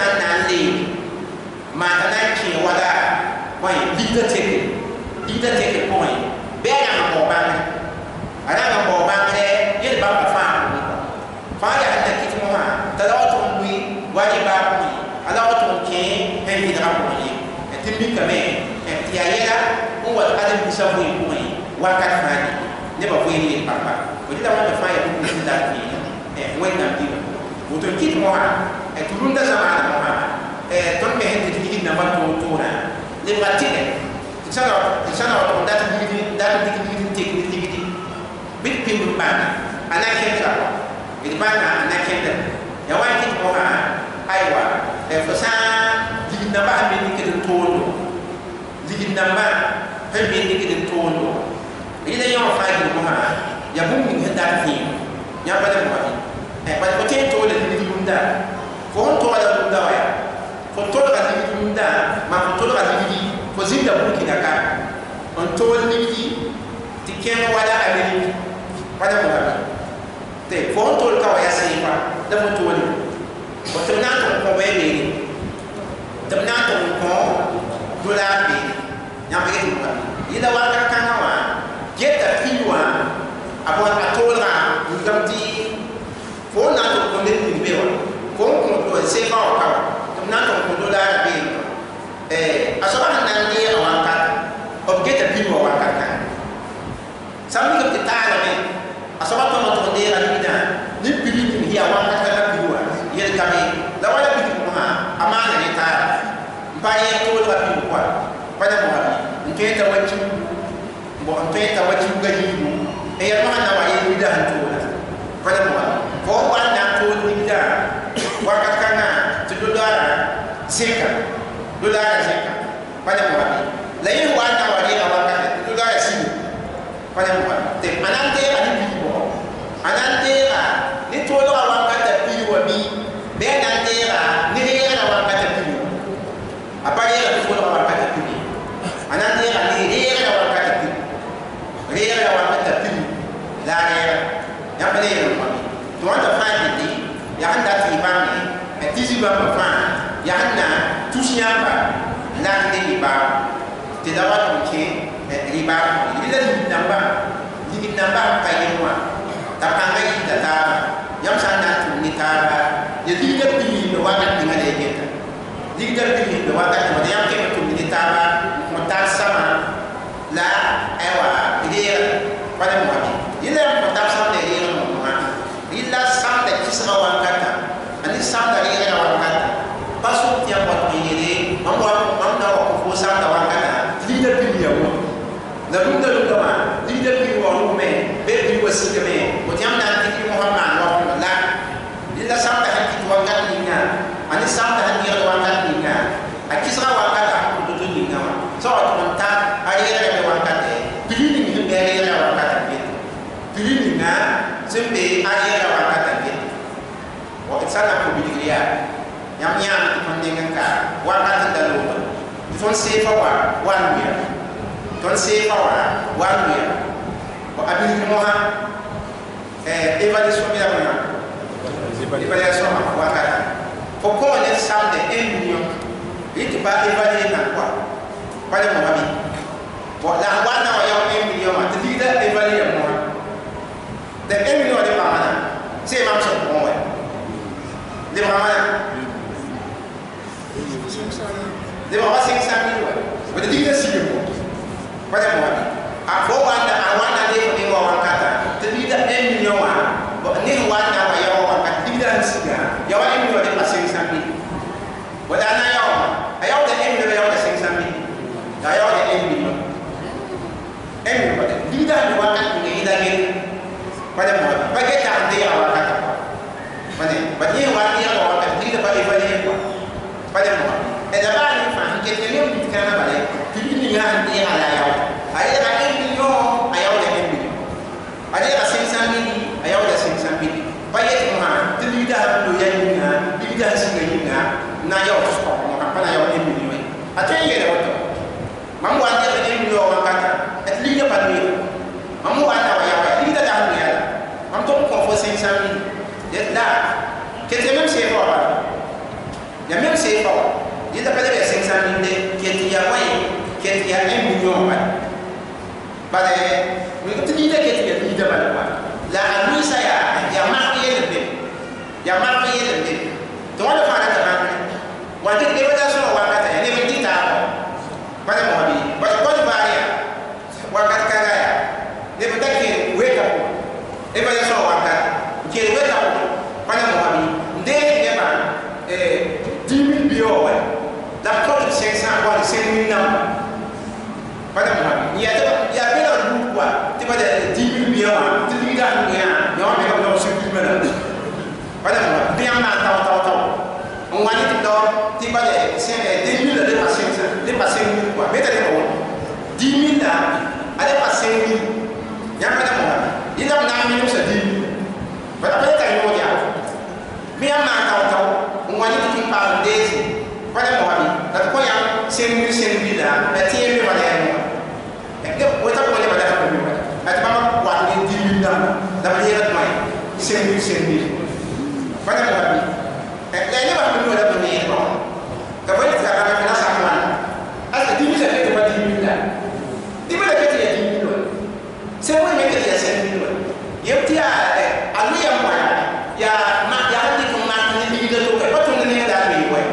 san nan le ma ta nan ki wala point bida teke bida teke point be na mo ba ana ga mo ba le ye ba ba fa fa ya ta ki mo ma ta da to mui wali ba mui ala to ke he ni da ko ni e timbi kame e ti ayela o wa adam bi sa mui mui wa ka fa ni ne ba fu ni pa pa o di da mo fa ya ku ni da ki e wen na bi o to ki mo ha e turunda zamana mo ha e ton me he ti ki na ma to to na le ba ti ne sana sana to da ti da ti ki ti ki ti ki bit pin ba ana ke ta bi ba na ana ke ta ya wa ki mo ha aiwa e fo sa digin na ba me ni ke to do digin na ba he me ni ke to do ila yo fa ki mo ha ya bu mi he da fi ya ba da mo e ba ko te to le ni bunda fo to la bunda wa fo to la ni bunda ma fo to la ni fo zinda burkina ka on to ni ti ken wala ameni pada mo ba te fo to ka wa ya sai fa da mo to ni ko to na to ko be ni to na to ko do la bi nya be ni ba ida wa ka ka wa get ta fiwa abon atola ngam ti fo na to ko ni ni be wa ko ko do se fa wa ka to na to ko do la bi eh asoba nan ni wa ka object ta fiwa wa ka ka sami ko ta la me asoba to mo to de ra ni da ni pili ni ya wa ka ka fiwa yel kami la wala bi ko ha amana ni ta ba ye to la bi ko pa da mo ha nke ta wachu bo nke ta wachu ga yi mu e ya ma na wa ye ni da han to la pa da mo ha ko wa na to ni da wa ka ka na to do da zeka do da zeka pa da mo ha la ye wa na wa ye wa ka to do da si pa da mo ha te anante ani bi bo anante ra ni to lo wa ka ta bi wa bi be na tera ni re na wa ka ta bi apa ye ka to wa ka ta bi anan tera ni re na wa ka ta bi re na wa ka ta bi la re ya ba le ma to wa ta fa ni ya anda ti ba ni e ti si ba ba fa ya na tu si ya ba la ni ba te da wa to ke e ri ba ni le ni na ba ni na ba ka ye wa ta pa ga yi da ta yam sa na tu ni ta ba ya diga bi do wa ka tinga de geta diga bi do wa ka to de yam ke to ni ta ba mo ta sama la ewa ide pa de mo bi ile mo ta sama de ide mo ma illa sam de kisra wa ka ta ani sam da ide wa ka ta pasu ti ya wa ni ide mo wa mo na wa ko sam da wa ka ta diga bi ya wo la lu da lu da ma diga bi wa lu me be bi wa si ke me mo ti am na ti mo ha ma wa la illa sam da hakki to wangat ni nga ani sam da hakki to wangat ni nga akisra wangat ha ko to ni nga so to ta ari re wangat e pili ni ni be re wangat e pili ni nga sembe ari re wangat e wa tsana ko bi diya yam nyam ti kon ni nga wangat da lo ton se fa wa wan wi ton se fa wa wan wi ko abi mo ha eh evaluation bi la mo évaluation à quoi faut qu'on ait ça de un million il te pas évaluer dans quoi pas de mon ami bon la one na ya un million ma te dit évaluer moi de un million de mamana c'est même ça pour moi de mamana de mamana cinq cent mille ouais mais te dit que si moi pas de mon ami à faut one à one na de ni wa wa kata te dit un million wa ni one na wa ya wa dan siga ya wa emi de passé cinq mille wala na ya ayaw de emi de ya de cinq cent mille ya ya de emi emi wala lida de wa kan ni da ge pada mo ba ge ta de ya wa kan pada ba ni wa ni ya wa kan lida ba e ba ni ko pada mo e da ba ni fa ke te le mi kana ba le ti ni ya ni ala ya ay da emi yo ayaw de emi ay da cinq cent mille ayaw de cinq cent mille bayet mo ha te lida do ya ni na lida singa ni na na ya ko ko mo kan pana ya o emi ni atay ye de wato mam wa de emi yo wa kata et lida pa ni mam wa na wa ya wa lida da ni ya mam to ko fo cinq cent mille de là que te même c'est pas ya même c'est pas il t'a pas de cinq cent mille qui est ya ouais qui est ya un million ba ba de mais tu dis que tu es dit de ba la lui ça ya ya marqué le bé ya marqué le bé donc le faire de ba wa de l'évaluation wa ka ta ne me dit ta ba de mo bi ba ko de ba ya wa ka ka ya ne peut être que wake up évaluation wa ka qui wake up ba de mo bi ndé ne ba eh dix mille bio ouais la cote de cinq cents quoi de cinq mille non pas de moi il y a il y a bien un bout quoi tu vas de dix mille bio tu dis là rien non mais on se plus maintenant pas de moi bien mal tant tant tant on va dire tout tu vas de deux mille aller passer les passer mille quoi mais t'as dix mille là aller passer mille il y a pas de moi il y a un million c'est dix mille pas de pas de moi bien mal tant tant on va dire tout par des pada mo abi ta ko ya sen sen bi la ta tie mi wala ya mo e de o ta ko le wala ko mi wala ati mama wa ni di mi da da ba yera mai sen bi sen bi pada mo abi e le ne ba mi wala ba ni ko ka ba ta ka na sa ko ati di mi sa ke ba di mi da di mi da ke ti ya di mi do se mo me ke ti ya sen bi do ye ti ya alu ya mo ya ma ya di ko ma ni di da to ka to ne da mi wa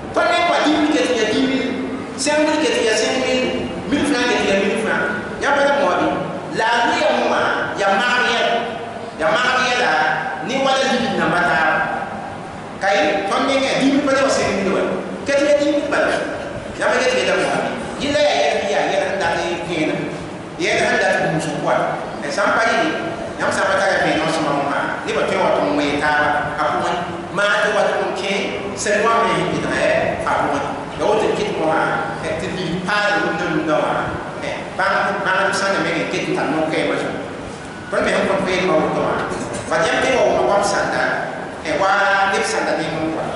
cinq mille qui est cinq mille, mille francs qui est mille francs. Il y a pas de moi. La vie à moi, il y a marié. Il y a marié là, ni voilà limite n'a pas tard. Quand on est dix mille pas de cinq mille. Qu'est-ce que dix mille pas? Il y a pas de moi. Il y a il y a il y a un date qui est il y a un date qui nous quoi. Et sans pas y il y a un sabat à faire dans ce moment. Il va faire ton moyen à point. Ma de what on can, c'est moi mais il est à point. L'autre qui est moi, est dit pas de nous donner. Eh, pas pas de ça de me qui est un non que moi. Quand même on peut faire au temps. Va dire que on va passer là. Et voilà, les ça de nous quoi.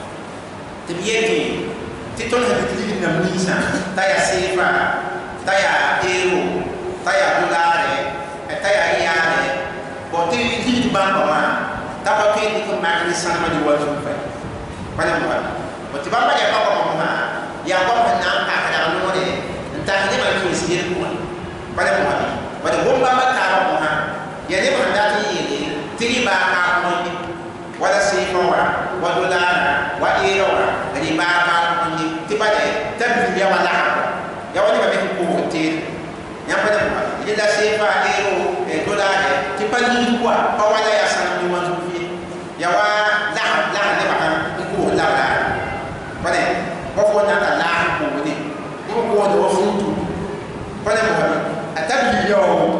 Tu bien dit, tu t'en as dit une mise, taille sefa, taille euro, taille dollar, et taille rial. Bon, tu dis du banque moi. T'as pas payé du marché sans me dire où je fais. Pas de moi. Tu vas pas y avoir comme ça. Il y a pas de nom à faire dans le monde. T'as dit mal que c'est le point. Pas de moi. Pas de bon baba t'as pas moi. Il y a des mandats qui tiri ba ka moi. Voilà c'est quoi. Voilà dollar. Voilà euro. Les ba ka moi. Tu pas de. T'as vu il y a voilà. Il y a on va mettre pour côté. Il y a pas de moi. Il y a c'est pas euro et dollar. Tu pas dire quoi. Pas voilà ya ça nous mange. Il y a là là ne pas pour là là. Pada, bapa nak lah pun ni, bapa ada orang tu. Pada muka, ada beliau,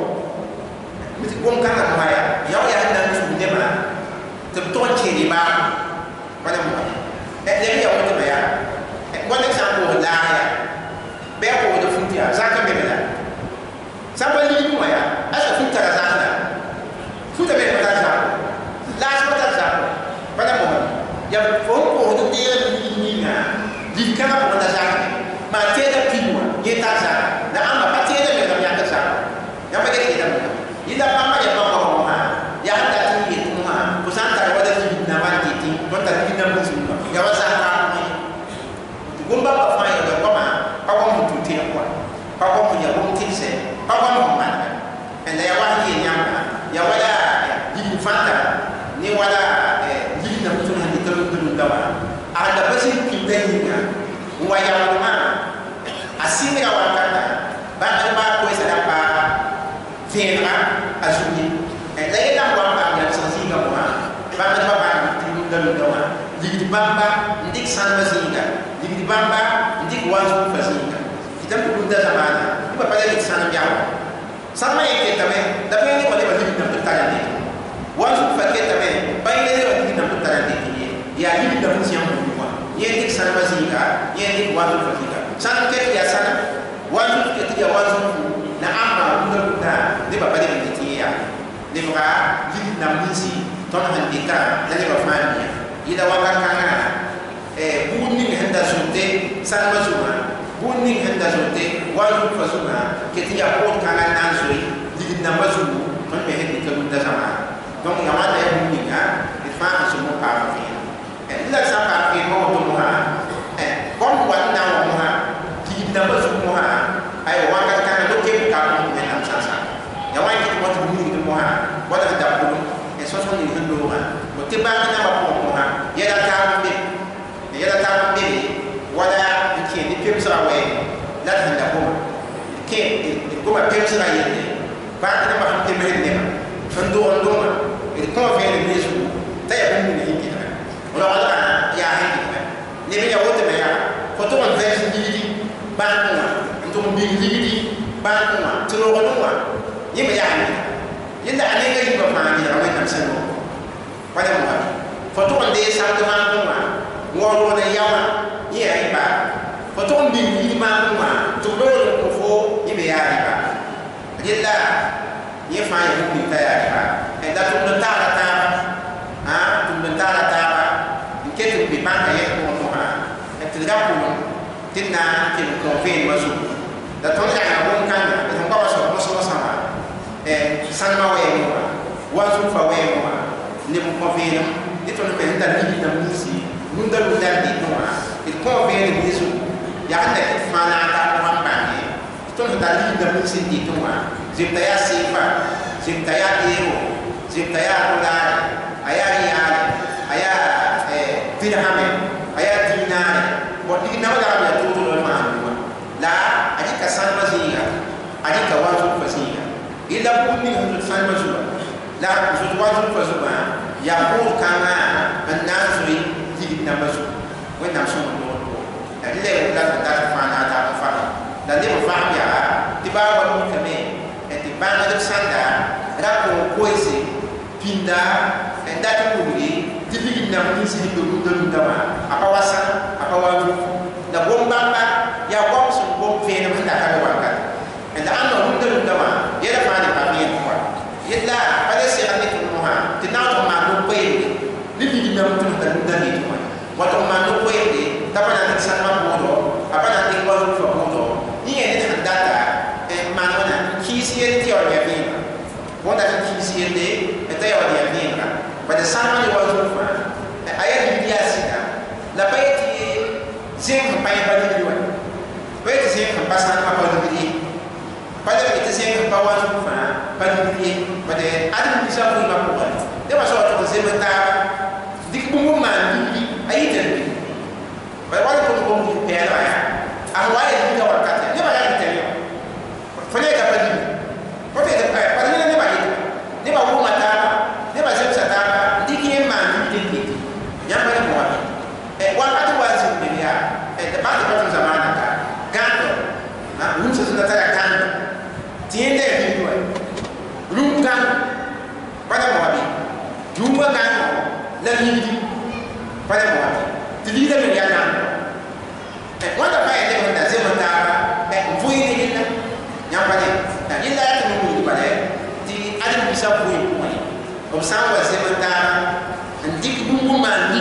mesti bukan kan apa ya, yang yang nak suruh mana, tertuan ciri bang. Pada muka, eh jadi yang mana ya, eh bukan example lah ya, biar aku ada funtia, saya kan bela. Sampai ni pun ya, asal funtia saya, funtia bela saya, last funtia saya. Pada muka, yang fokus tu dia di kana ko da zaka ma te da pinwa ye ta za da amma pa te da me da ya ta za ya ma ke da ma ida pa ma ya pa ko ma ya da ti ye tu ma ko san ta wa da ti na ma ti ti ko ta ti na mu su ya wa za ka ni gumba pa fa ya da ko ma pa ko mu tu te ko pa ko mu ya ko ti se pa ko mu ma en da ya wa ni nya ma ya wa da di fanta ni wa da di na mu tu na di to du da wa ada pasti kita ini wayang rumah asing ya wakanda bahkan bah kue sedapa vena azuni eh lain lah wang yang sensi kamu ah bahkan bah tidur dalam doa di bamba ndik san mazinga di bamba ndik wazu fazinga kita perlu dah zaman ini pada di sana jauh sama yang kita men tapi ini boleh bagi kita bertanya ni wazu fakir tapi baik ini bagi kita bertanya ni ya ini dah siang yendik sana mazinga yendik wazu fakika sana ke ya sana wazu ke ya wazu na amma unda kuta de ba bade ngiti ya de ba yid na misi ton handika na de ba fami ida waka kana eh bunni handa sunte sana mazuma bunni handa sunte wazu fasuna ke ya pot kana nan soi yid na mazu ton me hendi ka unda sama donc ya wada ya bunni ha ifa asumu pa fi la sapa ke mo to mo ha eh kon wa na mo ha ki na ba su mo ha ai wa ka ka do ke ka mo me na sa sa ya wa ki mo to ni mo ha wa da da ko e so so ni hindo ha mo te ba na ba ko mo ha ya da ta mo be ya da ta mo be wa da ki ni pe sa wa la ta da ko ke ko ma pe sa ya ni ba na ba te me ne ma ndo ndo ma e ko fe ni su ta ya bin ni ki ta wala wala ya ha ki ta ni me ya wote me ya ko to man fe ni di ba ko ma to mo bi di di ba ko ma to lo ko ma yi me ya ni yin da ne ga yi ba ma ni ra ma na san no wala mo ha ko to man de sa ko ma ko ma ngo lo na ya ma yi ya yi ba ko to mo bi di ma ko ma to lo ko fo yi me ya yi ba yin da ye fa ye mu ta ya ka e da tu ta ta ta ha tu ta ta ta ke tu bi ban ye ko mo ha e tu da ku tin na ke ko fe ma su da to ya na bon kan da to ba so mo so sama e san ma we mo wa su fa we mo ni mo ko fe no ni to no be ta ni na mu si mun da lu da di no ha e ko fe ni su ya da fa na ta ma ba ni to no da li da mu si di to ha zipta ya sifa zipta ya euro zipta ya dolar aya rial aya eh dirham aya dinar bo di na wala ya to to ma la aji ka san maziga aji ka wazu fasiga ila kunni hu san mazuga la zu wazu fasuba ya ko kama annasui di na mazu wa na so mo do ale la ta fa na ta fa la le fa ya ti ba wa ni kame bana de sanda ra ko koise pinda en data ko bi tibi na ni si do do do dama apa wasa apa waju da bomba ba ya bom so bom fe na manda ka ba ka en da ando do do dama ya da fa ni ba ni ko yalla pale se ani ko mo ha tina to ma no pe ni bi na mutu da da ni ko wa to ma no pe da pa na san ma bo do apa na ti ko fo bo do ni e ni data ma no na kisiyen ti or ya bi wanda kan kisiyen de eta ya wadi ya bi ka ba da sama ni wazo fa aya bi ya sida la pa ti zin pa ya ba ni wa ba ti zin pa san ma pa ni pa da ti zin pa wazo fa ba ni ba de adam bi sa ko ma ko ba de ba so to zin ta dik bu mo ma ni ayi de ba wa ko ko ni pe ra ya a wa ya ni ka wa ka te ne ba ya ni te fanya ka padi kote da pa pa ni ne ba ni ne ba wo mata ne ba se sa ta diki en ma ni diki ya ba ni mo wa e wa ka to wa se ni ya e da ba ta ba zamana ka gando na un se na ta ya gando tiende ni ko rum kan ba da mo wa bi juma gando la ni di ba da mo wa ti di da ni ya gando e wa da pa e de na se ma ta e vui ni ni nyamba ni na ila ya to mu bale ti adam bisa bui ko ni o san wa se mata ndik bu mu ma ni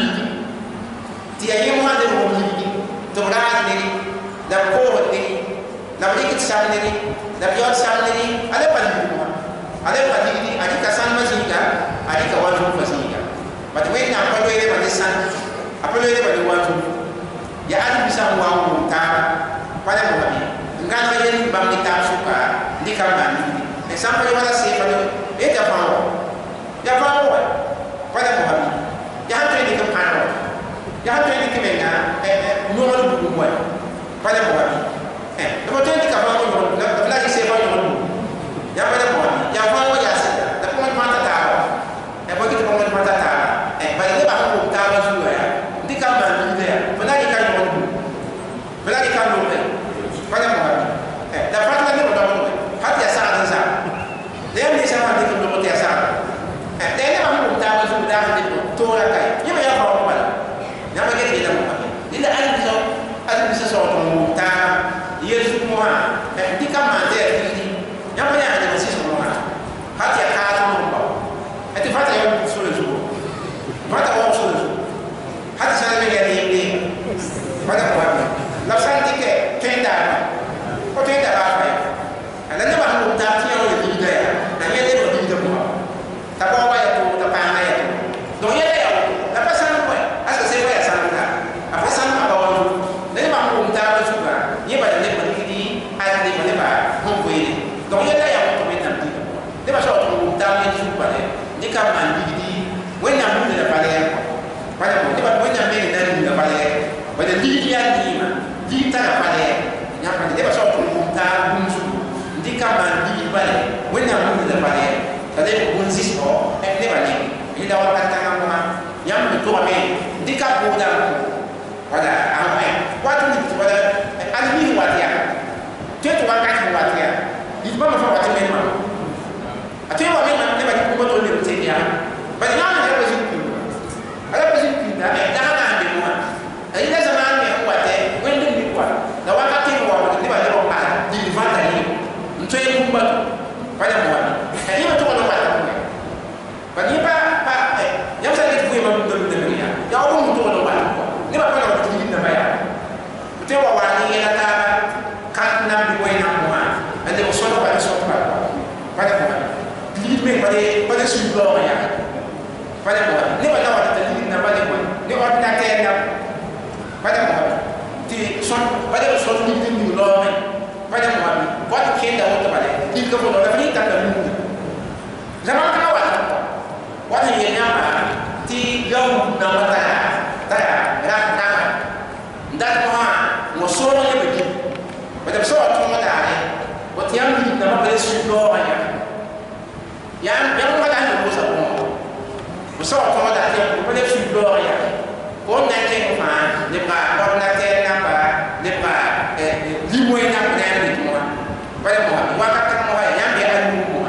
ti ayi mo ade mo ni to ra ni da ko ni na bi ki san ni da bi on san ni ale pa ni mo ale pa ni ani ka san ma singa ani ka wa jo fa singa but we na pa le ba ni san apa le ba ni wa jo ya adam bisa wa mo ta pa le mo ni ngana yen bam ni ta suka di kamba ni example wala se fa do e ta fa wo ya fa wo wala mo habi ya ha to ni ka pa wo ya ha to ni ki menga e no mo du ko wala mo habi eh do to ni ka fa wo no la ki se fa wo ya wala mo habi ya fa wo ya se da ko mo ta ta wo e bo ki ko mo ta ta e ba ni ba ko ta wa su ya di kamba ni de ya fa na ki ka mo du fa na ki ka mo de wala mo habi eh da fa la ni mo do mo hat ya sa da sa de ni sa ma di ko mo ya sa eh de ni ma mo ta wa su da ha di to ra kai ni ma ya fa mo ba ya ma ke ti da mo habi ni da ali so ali bi so to mo ta ye su mo ha eh di ka ma de ti ya ma ya de si so mo ha hat ya ka to mo ba eh ti fa ta ya so le su fa ta wa so le su hat sa me ya ni ni fa ta mo habi la san di ke tenda ko tenda ba fa ana ne ba mo ta ti o le di da ya na ye le di da mo ta ba wa ya to ta pa na ya to do ye ya la pa san ko asa se wa ya sa bila wakat tanga mo yam to ame dika buda wala amai watu ni wala alimi watia teto wakat watia idba ma fa watia mema ate wa mema ne ba ko to le te ya ba na na ba zu ala ba zu da da na de mo ai da zaman me wate wende ni kwa da wakati wa ni ba de ba di vanta ni nto e kumba pa ya mo ai ma to ko ba ba ni ba ba ya sa ni ku ma ndo ndo ni ya ya o mo to ko ba ni ba pa na ko ni na ba ya te wa wa ni ya ta kan na bi ko ina mo ande mo so ba so ba pa ya mo ni me ba de ba de su lo ya pa ya mo ni ba na wa ta ni na ba de mo ni o na ke na pa ya mo ti so ba de so ni ni lo me pa ya mo ba de ke da o ta ba de ni ko lo na ni ta ka ni zaman ka wa wala yenya ma ti gaw na mata ta ra na ndat mo ha mo so ne be di ba de so to mo da ne wo ti am ni na ma be su do ya ya ya mo da ni mo sa mo mo so to mo da ti mo be su do ya ko na ke fa ne ba ko na ke na ba ne ba eh li mo na na ni mo ba de mo wa ka ka mo ya ya be a ni mo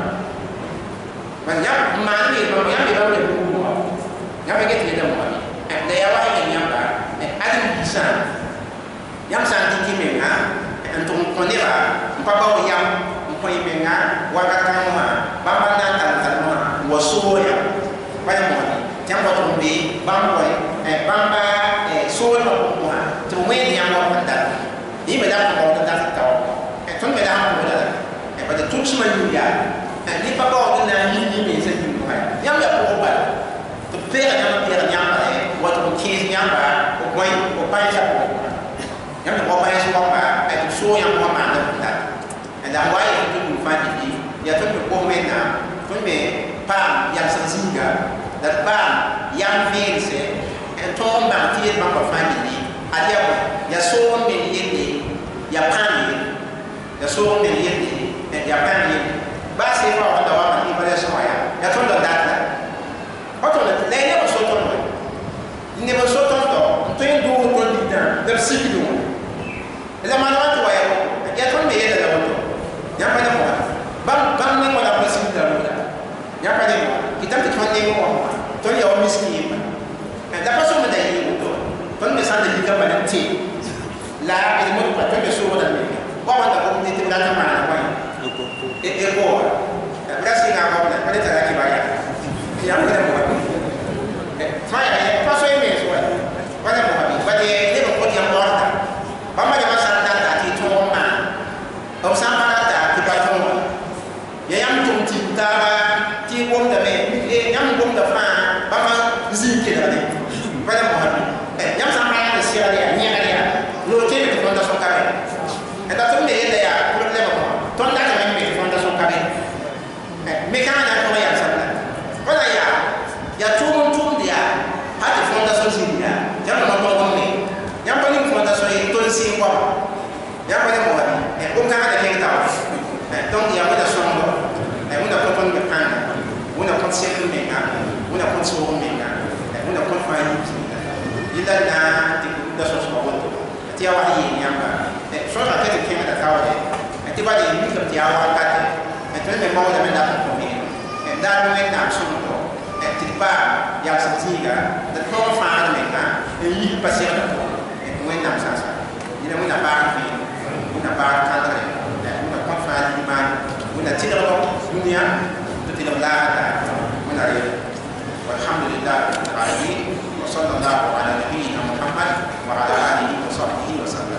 ba ya ma ni ba ya be ba le mo ya be ke ti da mo eh da ya wa ni ya ba eh adam bisan yam san ti me ha antum ko ne ba pa ba o yam ko yi me nga wa ka ka mo ba ba na ta ta mo wo so ya ba ya mo ni jam ba to be ba mo eh ba ba eh so no mo ha to me ni am wa da ni me da ko da ta ta eh to me da ko da eh ba da tu chi ma yu ya eh ni pa ba o na ni ni me se yu ha yam ya ko ba to pe ga na pe ga nyam ba eh wa to ke nyam ba ko ko ko pa ya ko yang nak apa yang semua apa, itu show yang semua mana pun tak. Dan why itu tu faham ini, ya tu tu komen na, tu me pam yang sensiga, dan pam yang feel se, itu orang tiada bangsa faham ini, ada apa? Ya show me ini, ya pam ini, ya show me ini, ya pam ini. Bahasa apa orang tahu apa ini pada semua ya, ya tu dah datang. Orang tu lainnya bersatu tu, ini bersatu tu, tu yang dua tu tidak, bersih tu. Ila mana watu wa yao ya ton me yeda la watu ya pa mo bam bam ni wala president da wala ya pa ni kitam ti ton ni mo ton ya o miski ba da pa so me da yi to ton me sa da yi ka ba ti la ni mo pa ton me so da ni ba wa da ko ni ti da ta ma na wa e e ko ya si na ko na pa ta ra ki ba ya ya mo da mo e fa ya pa so e me so wa wa da mo ba de ni ko ti am mo ta ba ma ja ông sáng ba đã thì bài thông ya yam tum ti ta ba ti wom da me e yam wom da fa ba ma zin ke da ne ba da mo ha e yam sáng ba da sia ya nya ga ya lo ke ni ko da so ka re e da tum me da ya problema mo ton da ka me ko da so ka re e me ka na ko ya sa da ba da ya ya tum tum dia ha ti fo da so zin ya ya ma ko ko me yam pa ni fo da so e ton si ko ya pa mo ha cũng khá là khen tàu trong nhà mới là xong rồi muốn là con con nghiệp ăn muốn là con xe của mình ăn muốn là con số của mình ăn muốn là con phai đi lên là thì cũng đã số số một theo ai gì nhá mà số là cái thực hiện là sao đấy thì bây giờ mình cần theo ai cái cho nên mình mong là mình làm được mình đa mình làm xong rồi thì ba yang sẵn gì cả để con phai mình ăn thì bác sĩ là mình làm sao sao thì là mình làm ba cái una bar kadre una konfa iman una tidalo dunia tidalo la una re walhamdulillah rabbil alamin wa sallallahu ala nabiyyina muhammad wa ala alihi wa sahbihi wa sallam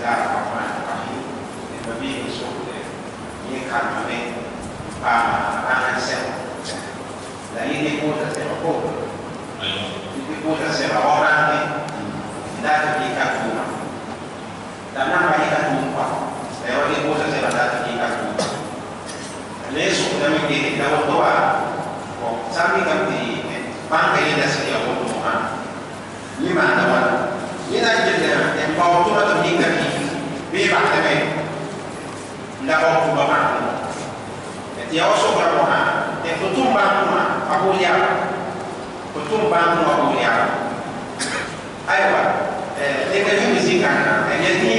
الله الرحمن الرحيم النبي صلى يكان من بama bama sel la ini kota sel ko ini kota sel orang ni dah kita kuma dan nama kita kuma lewat ini kota sel dah kita kuma lesu kami di dalam doa oh sampai kami bangkai ini dah sedia untuk Tuhan lima tahun ini aja dia yang bawa tu atau hingga ni bebas deh ndak bawa tu bawa ya oso berdoa, ya tutum bangku aku lihat, tutum bangku aku lihat. Ayo, eh, dia ni mesti kan, dia ni,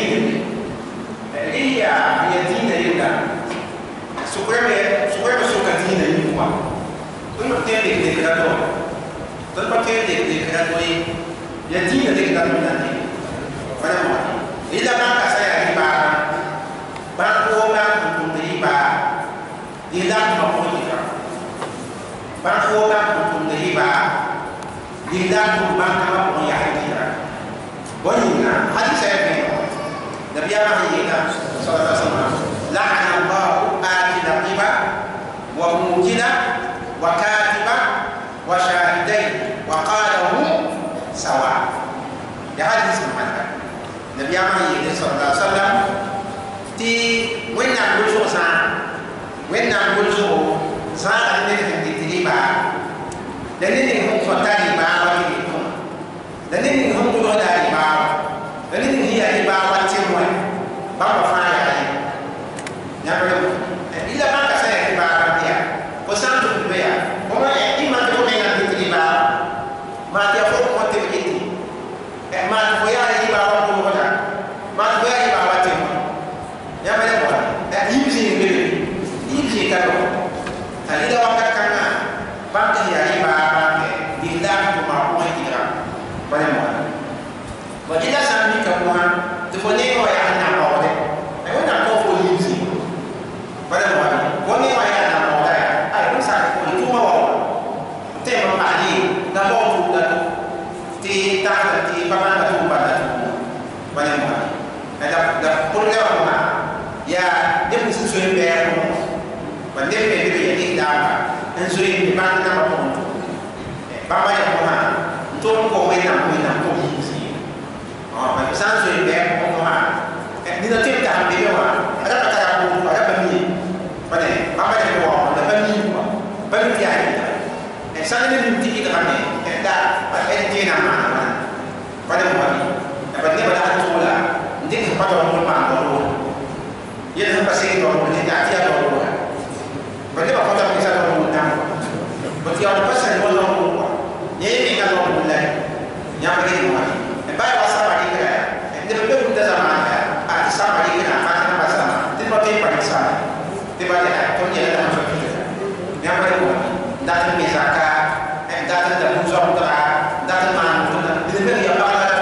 dia dia ni dari mana? Supaya supaya masuk ke ni dari mana? Tu nak dia dia dia kata, tu nak dia dia dia kata dia ni dia kata mana ni? Pada mana? Dia bangka saya di bawah, bangku bangku di bawah. Dia dah mampu kita. Bangku bangku dari bah, dia dah bangku mampu yang kita. Bolehlah, hadis saya ni. Nabi Muhammad kita sallallahu alaihi wasallam. La'ana Allahu akila riba wa mukila wa katiba wa syahidain wa qalahu sawa. Ya hadis mengatakan Nabi Muhammad kita sallallahu alaihi wasallam ti wenang berdosa when I'm going to Zan and Riba, the living home for Tani Ba, the living home to Tani Ba, the living here Riba, one till one, Baba Fire. Never, and either Banka say Riba here, for some to be there, or even to go in Riba, Matia for motivity, and Mat for Riba, Mat for Riba, what you never, that using really. Ini kalau tadi dah waktu kerana bangkit hari bangkit bila cuma orang kita pada mana, bagi dah sambil kemudian tu boleh kau yang nak bawa deh, aku nak kau boleh sih pada mana, kau ni kau yang nak bawa deh, aku saya kau itu bawa, tema pagi nak bawa tu dah tu, ti tak ti paman tu pada tu, pada mana, ada dah program mana, ya dia mesti suai bayar. Pandai pendek ini dah, enzuri di mana nama pun, bapa yang mana, tuan kau menang menang kau hidup. Oh, macam enzuri bayar kau mana, ni nanti kita ambil dia ada perkara pun, ada benda, pandai, bapa yang kau ada benda, benda dia ada. Saya ni nanti kita ambil, kita ada jenis nama, pandai mana, pandai pada tu lah, nanti kita pada orang mana dulu, ia tu pasti orang ni tak dia dulu. Berarti apa kata kita orang muda? Berarti orang pasal orang muda. Jadi mereka orang muda. Yang begini mana? Baik bahasa bagi kita. Dia betul muda zaman. Ah, sama bagi kita. Macam apa sama? Tiba tiba pada sana. Tiba tiba. Kau ni ada macam kita. Yang begini mana? Datang misalkan, datang dari musuh muda, datang mana muda. Ini bagi apa ada?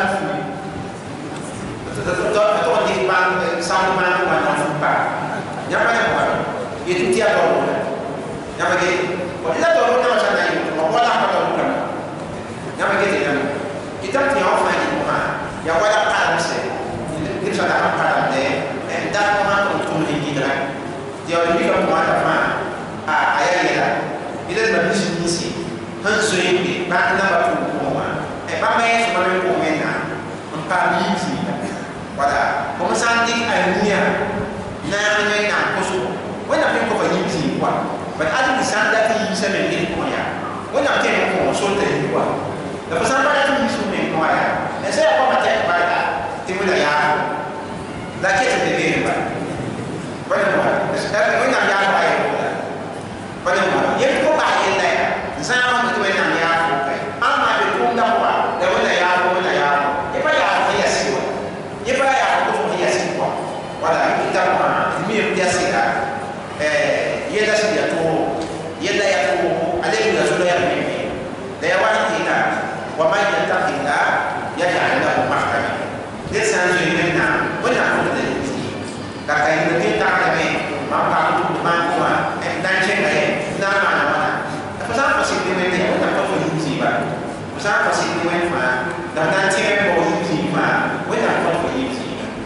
Betul betul betul di bang sama mana mana mana. Yang begini mana? Itu tiada orang. Yang bagi, kalau kita tahu nama macam ni, apa lah apa tahu kan? Yang bagi kita, kita punya orang lagi mana? Yang wala kalam se, kita sudah apa kalam deh, dan mana untuk kita? Dia lebih ke mana mana? Ah, ayah dia, kita lebih misi, hansui ini, mana nama tu mana? Eh, apa yang sebenarnya komena, empat misi, pada pemesantik ayunya, namanya nak kosong. When I think of a easy one, but I think it's not that easy to make one. When I think of a sort of one, the person that is to make one, and say, I want to take by that, they will have that get the game. But when I'm young, I but you go back in there, the sound of the way I'm young, I'm not the cool number, the way I am, when I am. If I have a yes, if I have a yes, what I put down, me, yes, that. Ia dah sedia tu, ia dah yang tu, ada yang dah sudah yang ini. Dewan kita, wamai kita kita, ia yang ada rumah kami. Dia sangat ingin nak, benar benar ini. Kakak ini kita kami, mampu untuk mampu, dan cengkai, nama nama. Pasal pasal ini mereka tak tahu faham siapa. Pasal pasal ini mereka, dan dan cengkai faham siapa, benar tahu faham siapa. Kau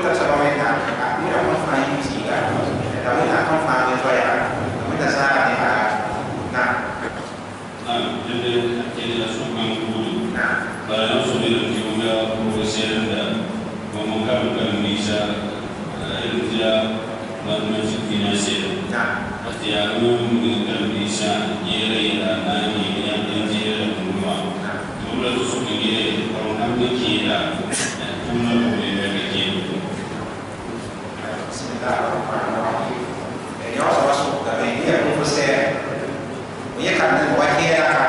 ta sama mereka aku dah pun faham sih kan tapi nak pun faham itu ya kita salah ni ah nah nah jadi jadi langsung mengkudu nah kalau sudah juga proses dan memungkinkan bisa dia masuk finansial nah pasti aku memungkinkan bisa jadi dan ini yang jadi rumah mula tu sudah kalau kami kira mula boleh berkira Bismillahirrahmanirrahim. Ini orang masuk dari dia pun proses. Ia kan buat dia kan,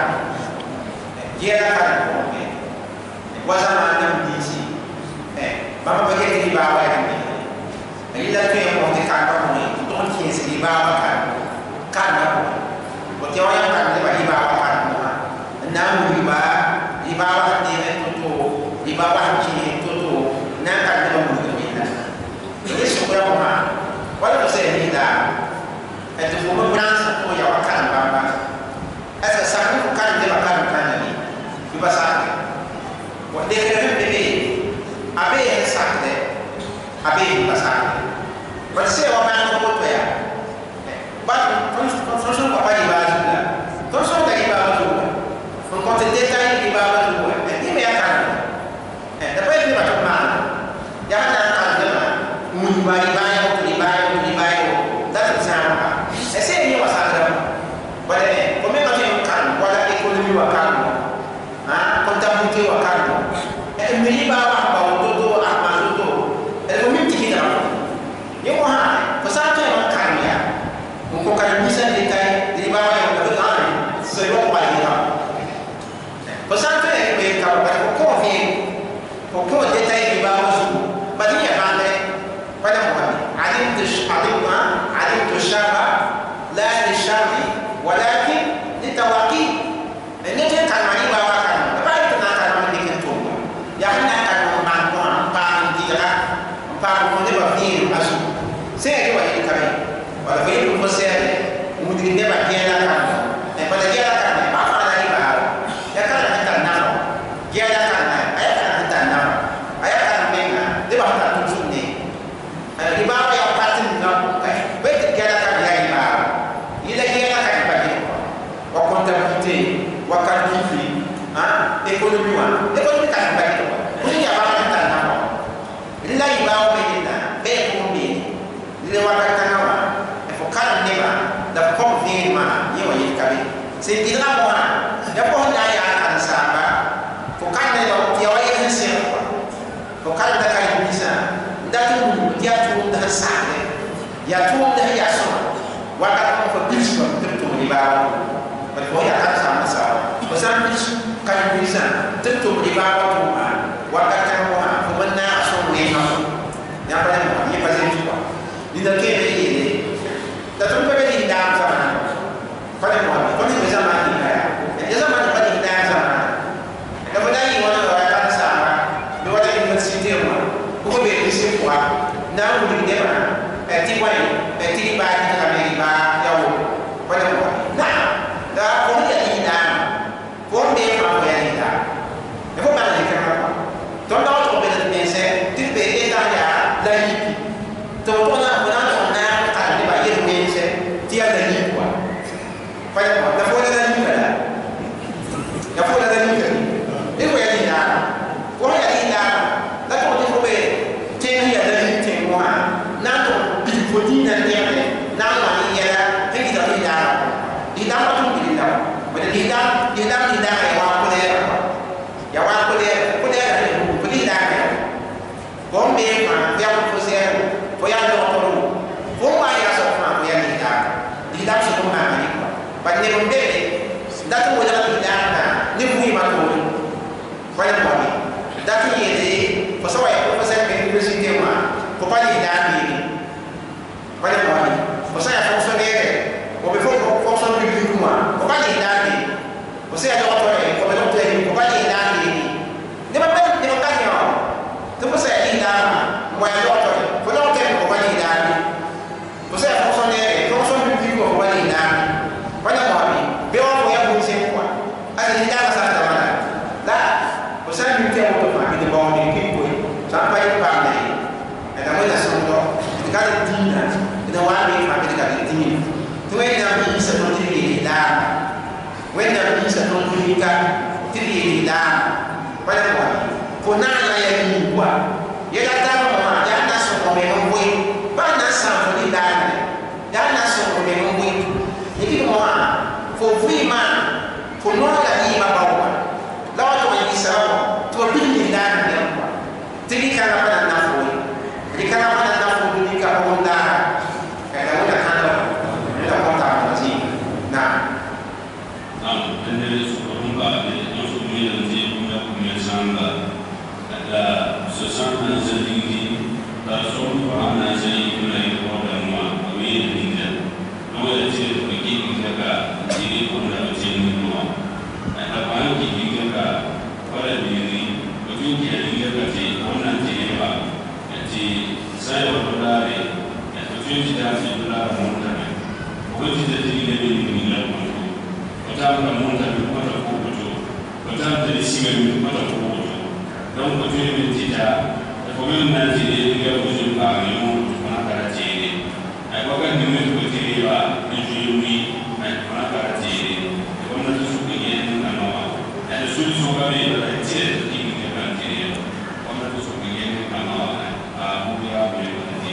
dia kan buat. Wazan anda mendisi. Eh, bapa bagi di bawah ini. Ini dah tu yang mau dikatakan ni. Tuhan kias di bawah kan, kan apa? Buat orang yang kan di bawah kan. Enam di bawah, di bawah dia tu, di bawah sini tu tu. Nak kan di bawah ni. Ini semua orang. Walau saya tidak, itu semua berasa tu yang akan bapa. Asa sangat bukan dia akan bukan ini. Di pasar. Waktu dia kerja bebe, abe yang sakit, abe di pasar. Masih orang yang tu ya. But terus apa di bawah juga. Terus ada di bawah juga. Mengkonten detail di bawah juga. Ini mereka. Eh, tapi ini macam mana? Jangan jangan jangan. Mubari bayo, di bayo, di bayo. That's example. Ese ni wasada. Bale, kome ngati kan wala ekonomi wa kan. Ah, kontabilité wa kan. E mili ba wa ba toto ama toto. E ko mi tiki da. Ni ko ha, ko sa to ma kan ya. Mo ko kan misa detail, di ba wa ko ta ni. So yo ba ni ha. Ko sa to e be ka ba ko ko fi. Ko ko detail di ba wa su. Ba ni ya ba ne. pada Muhammad alim tushadima alim tushaba la lishabi walakin litawaqi ini dia kan mari bawa kan apa itu nak kan mendikin tu yang nak kan membantu apa dia apa pun dia bagi asu saya dia bagi kami kalau dia pun saya mungkin dia bagi kan eh pada dia kan apa lagi baru ya kan kita nak dia kan ayat kan kita nak ayat kan menga dia bahkan tujuh ni di bawah yang patin nak eh betul dia akan dia di bawah ini dia akan bagi wa kontabilité wa kalkuli ah ekonomi wa ekonomi kan bagi tu ini ya bawah kita nak ini lagi bawah begini be kumbi ini wa kata nama fokan neba da konfi ma ni wa yikabi sehingga apa ya pun dia akan sama fokan neba dia wa yang siapa fokan da kan bisa datu dia tu dah sahne ya tu dah ya so waktu mau pergi tentu di bawah berko ya kan sama sama pesan kan bisa tentu di bawah tu waktu kan mau kemana so ni yang paling ni pasti juga di dalam ini datu pergi di dalam sana pada mau kau ni bisa mati ya ya zaman pada di dalam sana kalau dah ini orang kan sama dua dari universiti mana ko be isi kwa na wuri de ba e ti wa e ti ba ni ka me ba ya wo wa de ko na da ko ni ya da ko be ma ko ya ni da e ko ba ni ka ma to na to be de me se ti be e da ya la ni to to na ko na to na ka ni ba ye me se ti ya da ni kwa fa ya da ko da ni ka da ya ko da ni ka ni ko ya ni da ko ya ni da la ko ni ko be tem ya da ni tem wa na to bi ko di na ni ya na ma ni ya da ni da ni da ni da ma tu ni da ba da ni da ni da ni da ya wa ko le ya wa ko le ko le ko ni da ya ko me ma ya ko se ko ya do to ko ma ya so ma ko ya ni da ni da so ma ni ko ba ni mo be da to wala ni da na ni fu ma ko ko ya mo ni da tu ye de ko so ya ko se be university ma ko pa ni da ni ba ni mo ni ko sa ya fonctionnaire ko be fo fonction public ma ko pa ni da ni ko se ya docteur ko be docteur ko pa ni da ni ni ba ni ni ka ni o to ko se ya ni da mo ya docteur ko docteur ko pa ni da ni ko se ya fonctionnaire fonction public ko pa ni da ni ba ni mo ni be o ko ya bu se ko a ni da sa ta ma la ko sa ni te mo to ma ni de bon ni ki ko sa pa ni pa ni e da kala dina ina wani fa bi kala dina to wenda bi sa to tiri da wenda bi sa to tiri ka tiri da wala ko ko na na ya ni kwa ya da ta ma ya na so ko me mo wi ba na sa ko ni da ya na so ko me mo wi ni ki mo ma fo wi ma fo no la ni ma ba wa la wa to ni sa to bi ni da ni kwa tiri ka na na na fo ni ka na na na fo ni ka ko da ka da na ka na da ko ta ma ji na na ene su ko ba ni no su mi ni ji ko na ko me sanga da so san na zaligi da so ko ana zai ko na ko da ma wi ni da no ya ji ko ki ni ka ji ko na ji ni no da ba ki ki ka para ni ni ko ji ki ni ka ji ko na ji ba ji sai wa da re ya to ji da ji da mo da ko ji da ji ne ni ni la ko ko ta ka mo da ko ta ko ko ko ta da si ga ni ko ta ko ko donc ko ji ni ji da ko men na ji ni ga ko ji ba ni mo ko na ka ji ni ai ko ka ni mo ko ji ba ni ji ni ai ko na ka ji ni ko na su ko ni na no ai su su ka be ba ji ni ni ka ji ni ko na su ko ni na no a mu ya be ko ji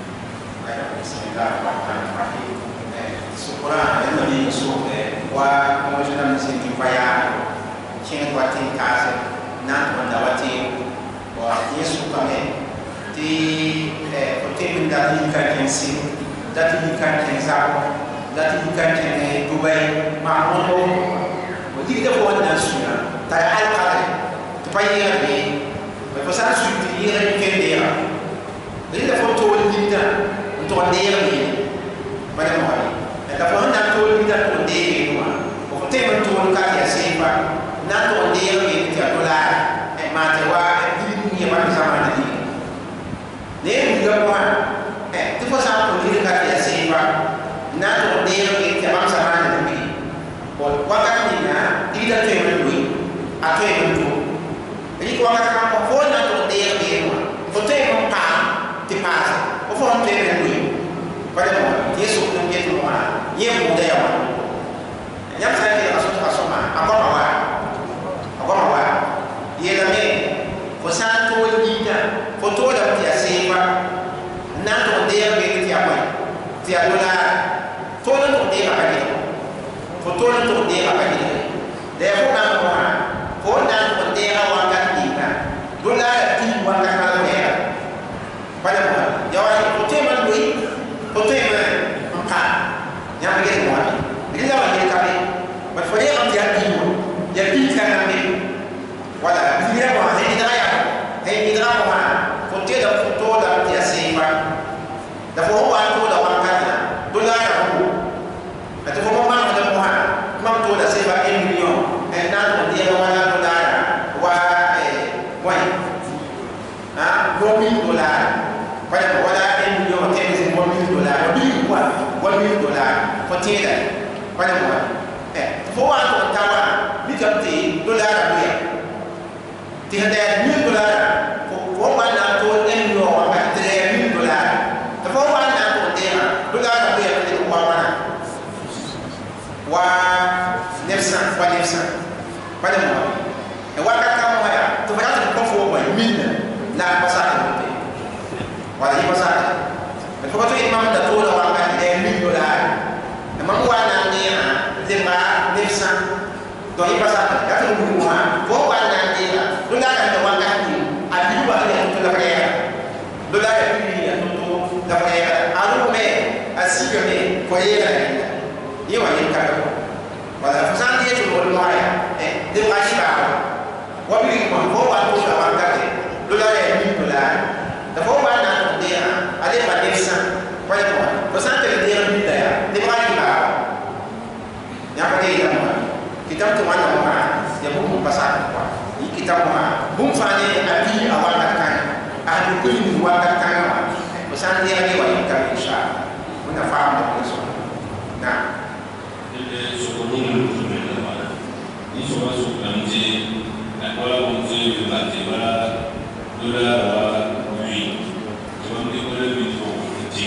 Bismillahirrahmanirrahim. Syukurlah yang lebih masuk wa kemudian mesin bayar ceng watin kasih nan mendawati wa Yesus kami di hotel mendaki kan si dati kan Singapura dati kan Dubai mahmud begitu kita buat nasinya tak ada kali terpayar ni berpesan suci dia yang dia jadi kita foto kita untuk dia ni pada mana da fa na to ni da to de no ko te man to ka ya se pa na to de ni ti adola e ma te wa e di ni ma sa ma ni ne ni ga ko e ti fa sa to ni ka ya se pa na to de ni ti ma sa ma ni ko wa ka ni na di da te man ni a te man to ni ko wa ka ko fo na to de ni no ko te man pa ti pa ko fo te man ni pada mo Yesu nang yetu mo ye mo da yawa nyam sa ke aso ta so ma ako ma wa ako ma wa ye la me ko sa to ni da ko to da ti ase pa na to de ya be ti apa ti adola to na to de ba ka ni ko to na to de ba ka ni de ko na ko ha ko na to de ha wa ka ni na dola ti wa ka na le pada mo yawa ko te man lui ko te man ka yang begitu muat. Jadi lawan dia kami. Berfirman am dia timu. Dia pikirkan kami. Wala dia bawa ini draya. Ini draya bawa. Foto dah foto dah dia simpan. Dah foto waktu dah wangkatnya. Dolar dah bu. Atau foto mana dah muat. Mam tu dah simpan ini million. Eh nanti dia bawa dolar. Wah eh wah. Ah dua mil dolar. Pada wala ini million. Tadi dua mil dolar. Lebih kuat. one million dollar for tida pada mo eh fo wa to tawa bi kam ti dollar ya ti hada million dollar fo fo wa na to en yo wa ka tre million dollar to fo wa na to de ha dollar ya ti wa wa wa nefsan wa nefsan pada mo e wa ka ka mo ya to fa ta ko fo wa million la pasaka wala hi pasaka ko to imam da to la wa ka dolar. Memang warna ni lima nifsan. Doi pasal kat rumah. Kau warna ni dolar ada warna ni. Ada juga yang tu dah pakai. Dolar ni yang tu dah pakai. Alu me asik me koye lah. Ini wajib kau. Walau pesan dia tu rumah eh dia masih bawa. Wabil rumah kau warna tu dah warna ni. Dolar ni dolar. Tapi warna dia ada pada nifsan. Pada mana? Pesan dia dia ni dah. Dia pakai apa? Yang pakai apa? Kita tu mana mana? Dia bukan pasal apa. Ini kita mana? Bukan fanya api awal kan? Ada pun awal kan? Pesan dia ni wajib kami insya. Mana faham tak besok? Nah. Jadi sebelum sebelum apa? Ini soal soal ni. Kalau mungkin juga tiba, tiba, wih. Sebelum dia boleh bincang.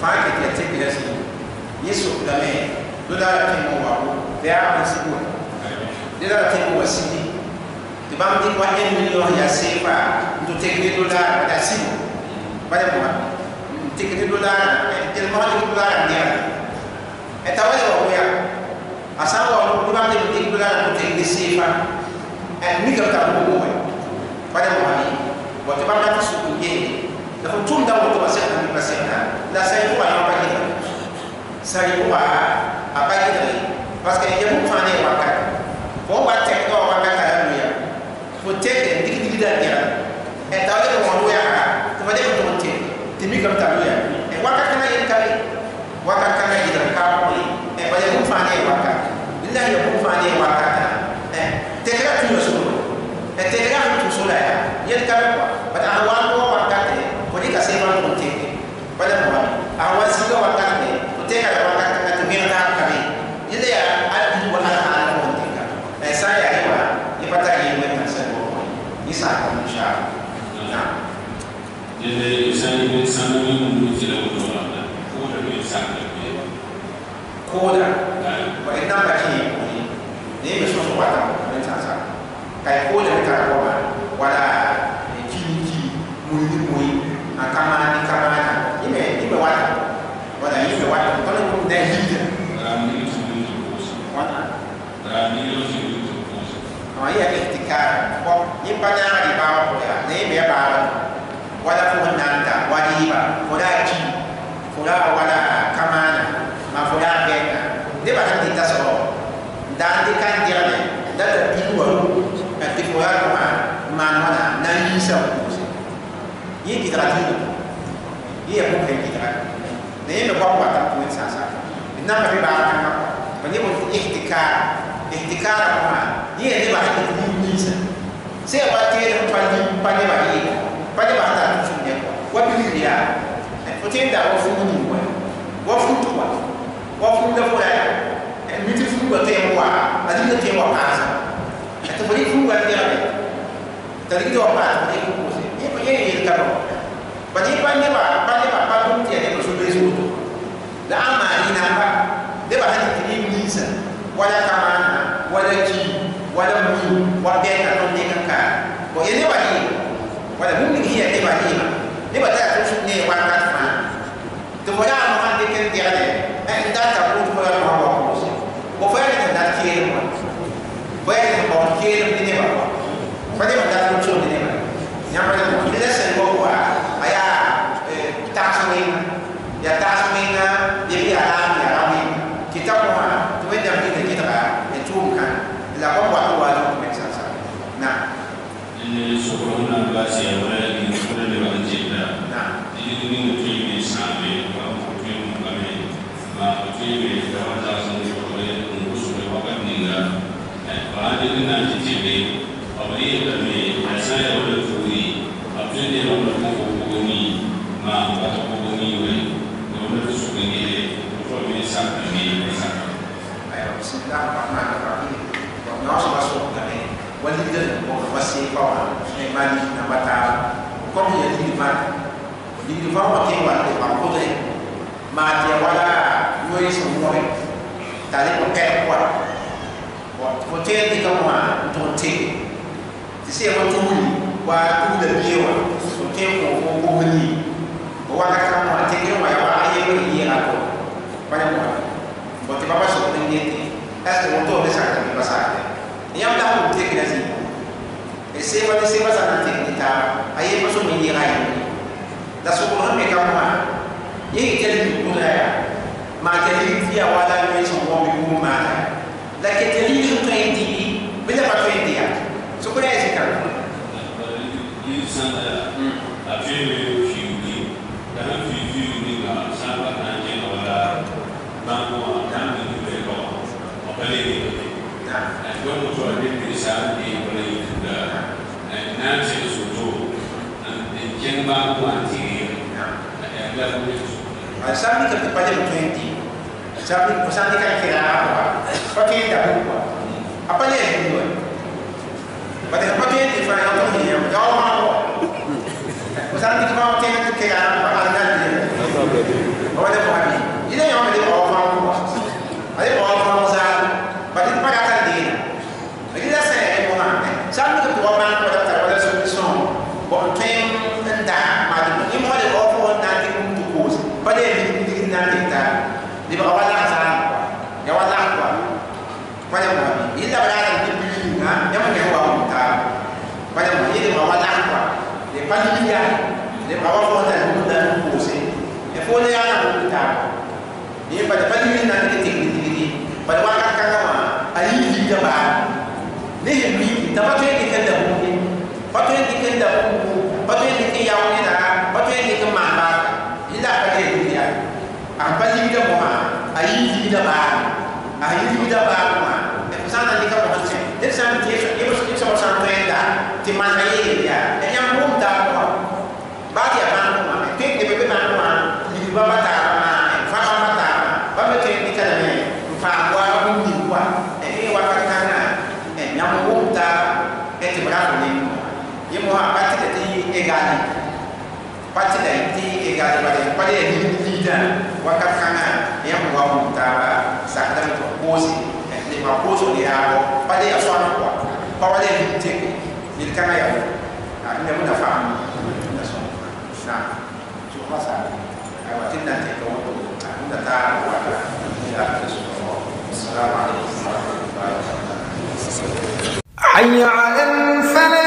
faa ke te te si yesu da me do da ke mo wa de a ko si ko de da ke ko si de bam di ko en million ya sefa do te ke do da da si ba de mo te ke do da te mo ha do da ni e ta wa ko ya asa wa do bam di te do da do te ke sefa e mi ka ta ko mo ba de mo ha wa te bam da su ko ye da ko tum da wo to asa na mi pa se na la sai ko ya ba ke sai ko ba a ba ke da parce que ye mo fa ne wa ka ko ba te ko wa ka ta ya fo te ke digi digi da ya e ta le mo ya ka to ba de ko te ti mi ka ta ya e wa ka kana yin ka wa ka kana yin ka ko e ba ye mo fa ne wa ka billahi ye mo fa ne wa ka e te ka tu so e te ka tu so la ya ye ka ko ba ta wa ko wa ka te ko di ka se ma ko te ba de mo a wa si ko wa ka te to te ka wa ka ka tu mi na ka ni ile ya a di wa na na ko te ka e sa ya ni wa ni pa ta ni me ka se ko ni sa ko insha Allah Jadi saya ingin sana menunggu tidak berdoa. Koda ni sangat baik. Koda, kalau kita baca ini, ini besok suatu apa yang saya kayak koda kita apa, wala kini mui mui, kamana kamana, ini ini wala, wala ini wala, kalau pun dah hidup. Ramai sudah terus. Wala. Ramai sudah terus. Oh iya ketika, kok ini banyak di bawah ya, ini biar bawah. Wala fu nanta wajiba fola ji fola wala kamana ma fola beka de ba tan ta so dan de kan dirane da da biwa ka ti fola ma ma na na ni sa yi ki tra ti yi ya ko ke ki tra ne ne ba ba ta ko sa sa na ba ba kan ma ba ni mo ihtikar ihtikar ma yi ne ba ta ni ni sa se ba ti pa ni pa ni ba yi pada bahasa Indonesia, wabil dia, macam dah wafu ni buat, wafu tu buat, wafu dah boleh, mesti fu buat tewa, ada juga tewa kasa, atau beri fu buat dia, tadi kita apa, beri fu buat, ni apa yang ini kalau, bagi pandai bah, pandai bah, pandai dia dia bersudah sudah, dah amal ini nampak, dia bahasa ini bisa, wala kamana, wala ji, wala mu, wala dia kalau dia kan, boleh ni bagi. Wala mungkin hiya ni bagi ni bata tu ni wakat ma to wala ma hande ken dia ne eh da ta ko wala ma wa ko ko fa ni da ke ma fa ni ba ke ni ne ba fa ni da tu chu ni ne ba nya ma da ni da sen ko wa aya ta su ni ya ta su ni na ya ya la ya la ni kita ko ma to we da ni kita ba e chu kan la ko wa ko wa ko sa sa na Ini sebelumnya bahasa yang berada di negara negara Cina. Jadi ini mungkin ini sampai kalau mungkin kami, mungkin ini dapat langsung oleh pengurus oleh meninggal. Kalau ini nanti Cina, apabila kami saya oleh Furi, apabila dia orang berkongsi, mah atau berkongsi, orang bersuka ini, kalau ini sampai ini sampai. Ayo, sedang apa nak kami, kalau nasi masuk kami. Wali dia mau masih kawan, memang nak batal. Kau dia di mana? Di mana makin wali bangku ni, mati wala dua semua. Tadi pakai kuat, hotel di kamar untuk hotel. Jadi apa tu ni? Waktu dah biar, hotel kau kau beli. Bawa kat kamar, hotel kau yang ayah beri aku. Banyak orang. Bagi bapa sudah ni, esok untuk besar lagi besar. Yang dah untuk kita sih, sewa ni sewa sana kita, ayat masuk ni ayat. Dah sekolah mereka mana? Ini jadi bukan ya, macam jadi dia wala ni semua minggu mana. Lagi jadi itu twenty, bila apa twenty ya? Sekolah ini kan? Ini sana, tapi ini, dalam video ini kan, sahabat nanti wala bangku dan ini berlaku, apa lagi? Dua motor ini bisa dibeli juga. Nanti suatu, yang bangku anti, yang boleh. Sampai ke tempat yang twenty, sampai sampai kan kira apa? Pakai dah buat. Apa yang dia? Pada apa yang dia faham atau dia? Jauh mana? Sampai ke mana yang kira apa? Ada dia. Awak awa fo ta mu da ko se e fo le ya na ko ta ni ba da ba ni na ni ti ni ni ba da wa ka ka ma ayi ji da ba ni mi ta ba to ni kan da mu ni ba to ni kan da mu ba to ni ki ya ni da ba to ni ki ma ba ila ka ke ni ya a ba ji da mu ma ayi ji da ba ayi ji da ba ma e sana ni ka ba se de sana ti so e so so sa to enda ti ma na ye ya e ya mu da ko ba ti ba ko ma ke ke be ba ko ma ni ba ba ta ma fa ba ma ta ba be te ni ka na me fa wa ko ni wa e wa ka ka na e ya mu da e ti ba ko ni ye mo ha ba ti ti e ga ni ba ti da ti e ga ni ba de ba de ni ni da wa ka ka na ya mu wa mu ta ba sa da ko ko si e ma ko so ni ha ko ba de ya so na ko ba wa de ni ti ni ka na ya ni mu na fa na so na so ma sa ai wa tin da te ko ko da ta wa ka ya ka so assalamu alaikum wa rahmatullahi wa barakatuh حي على الفلاح.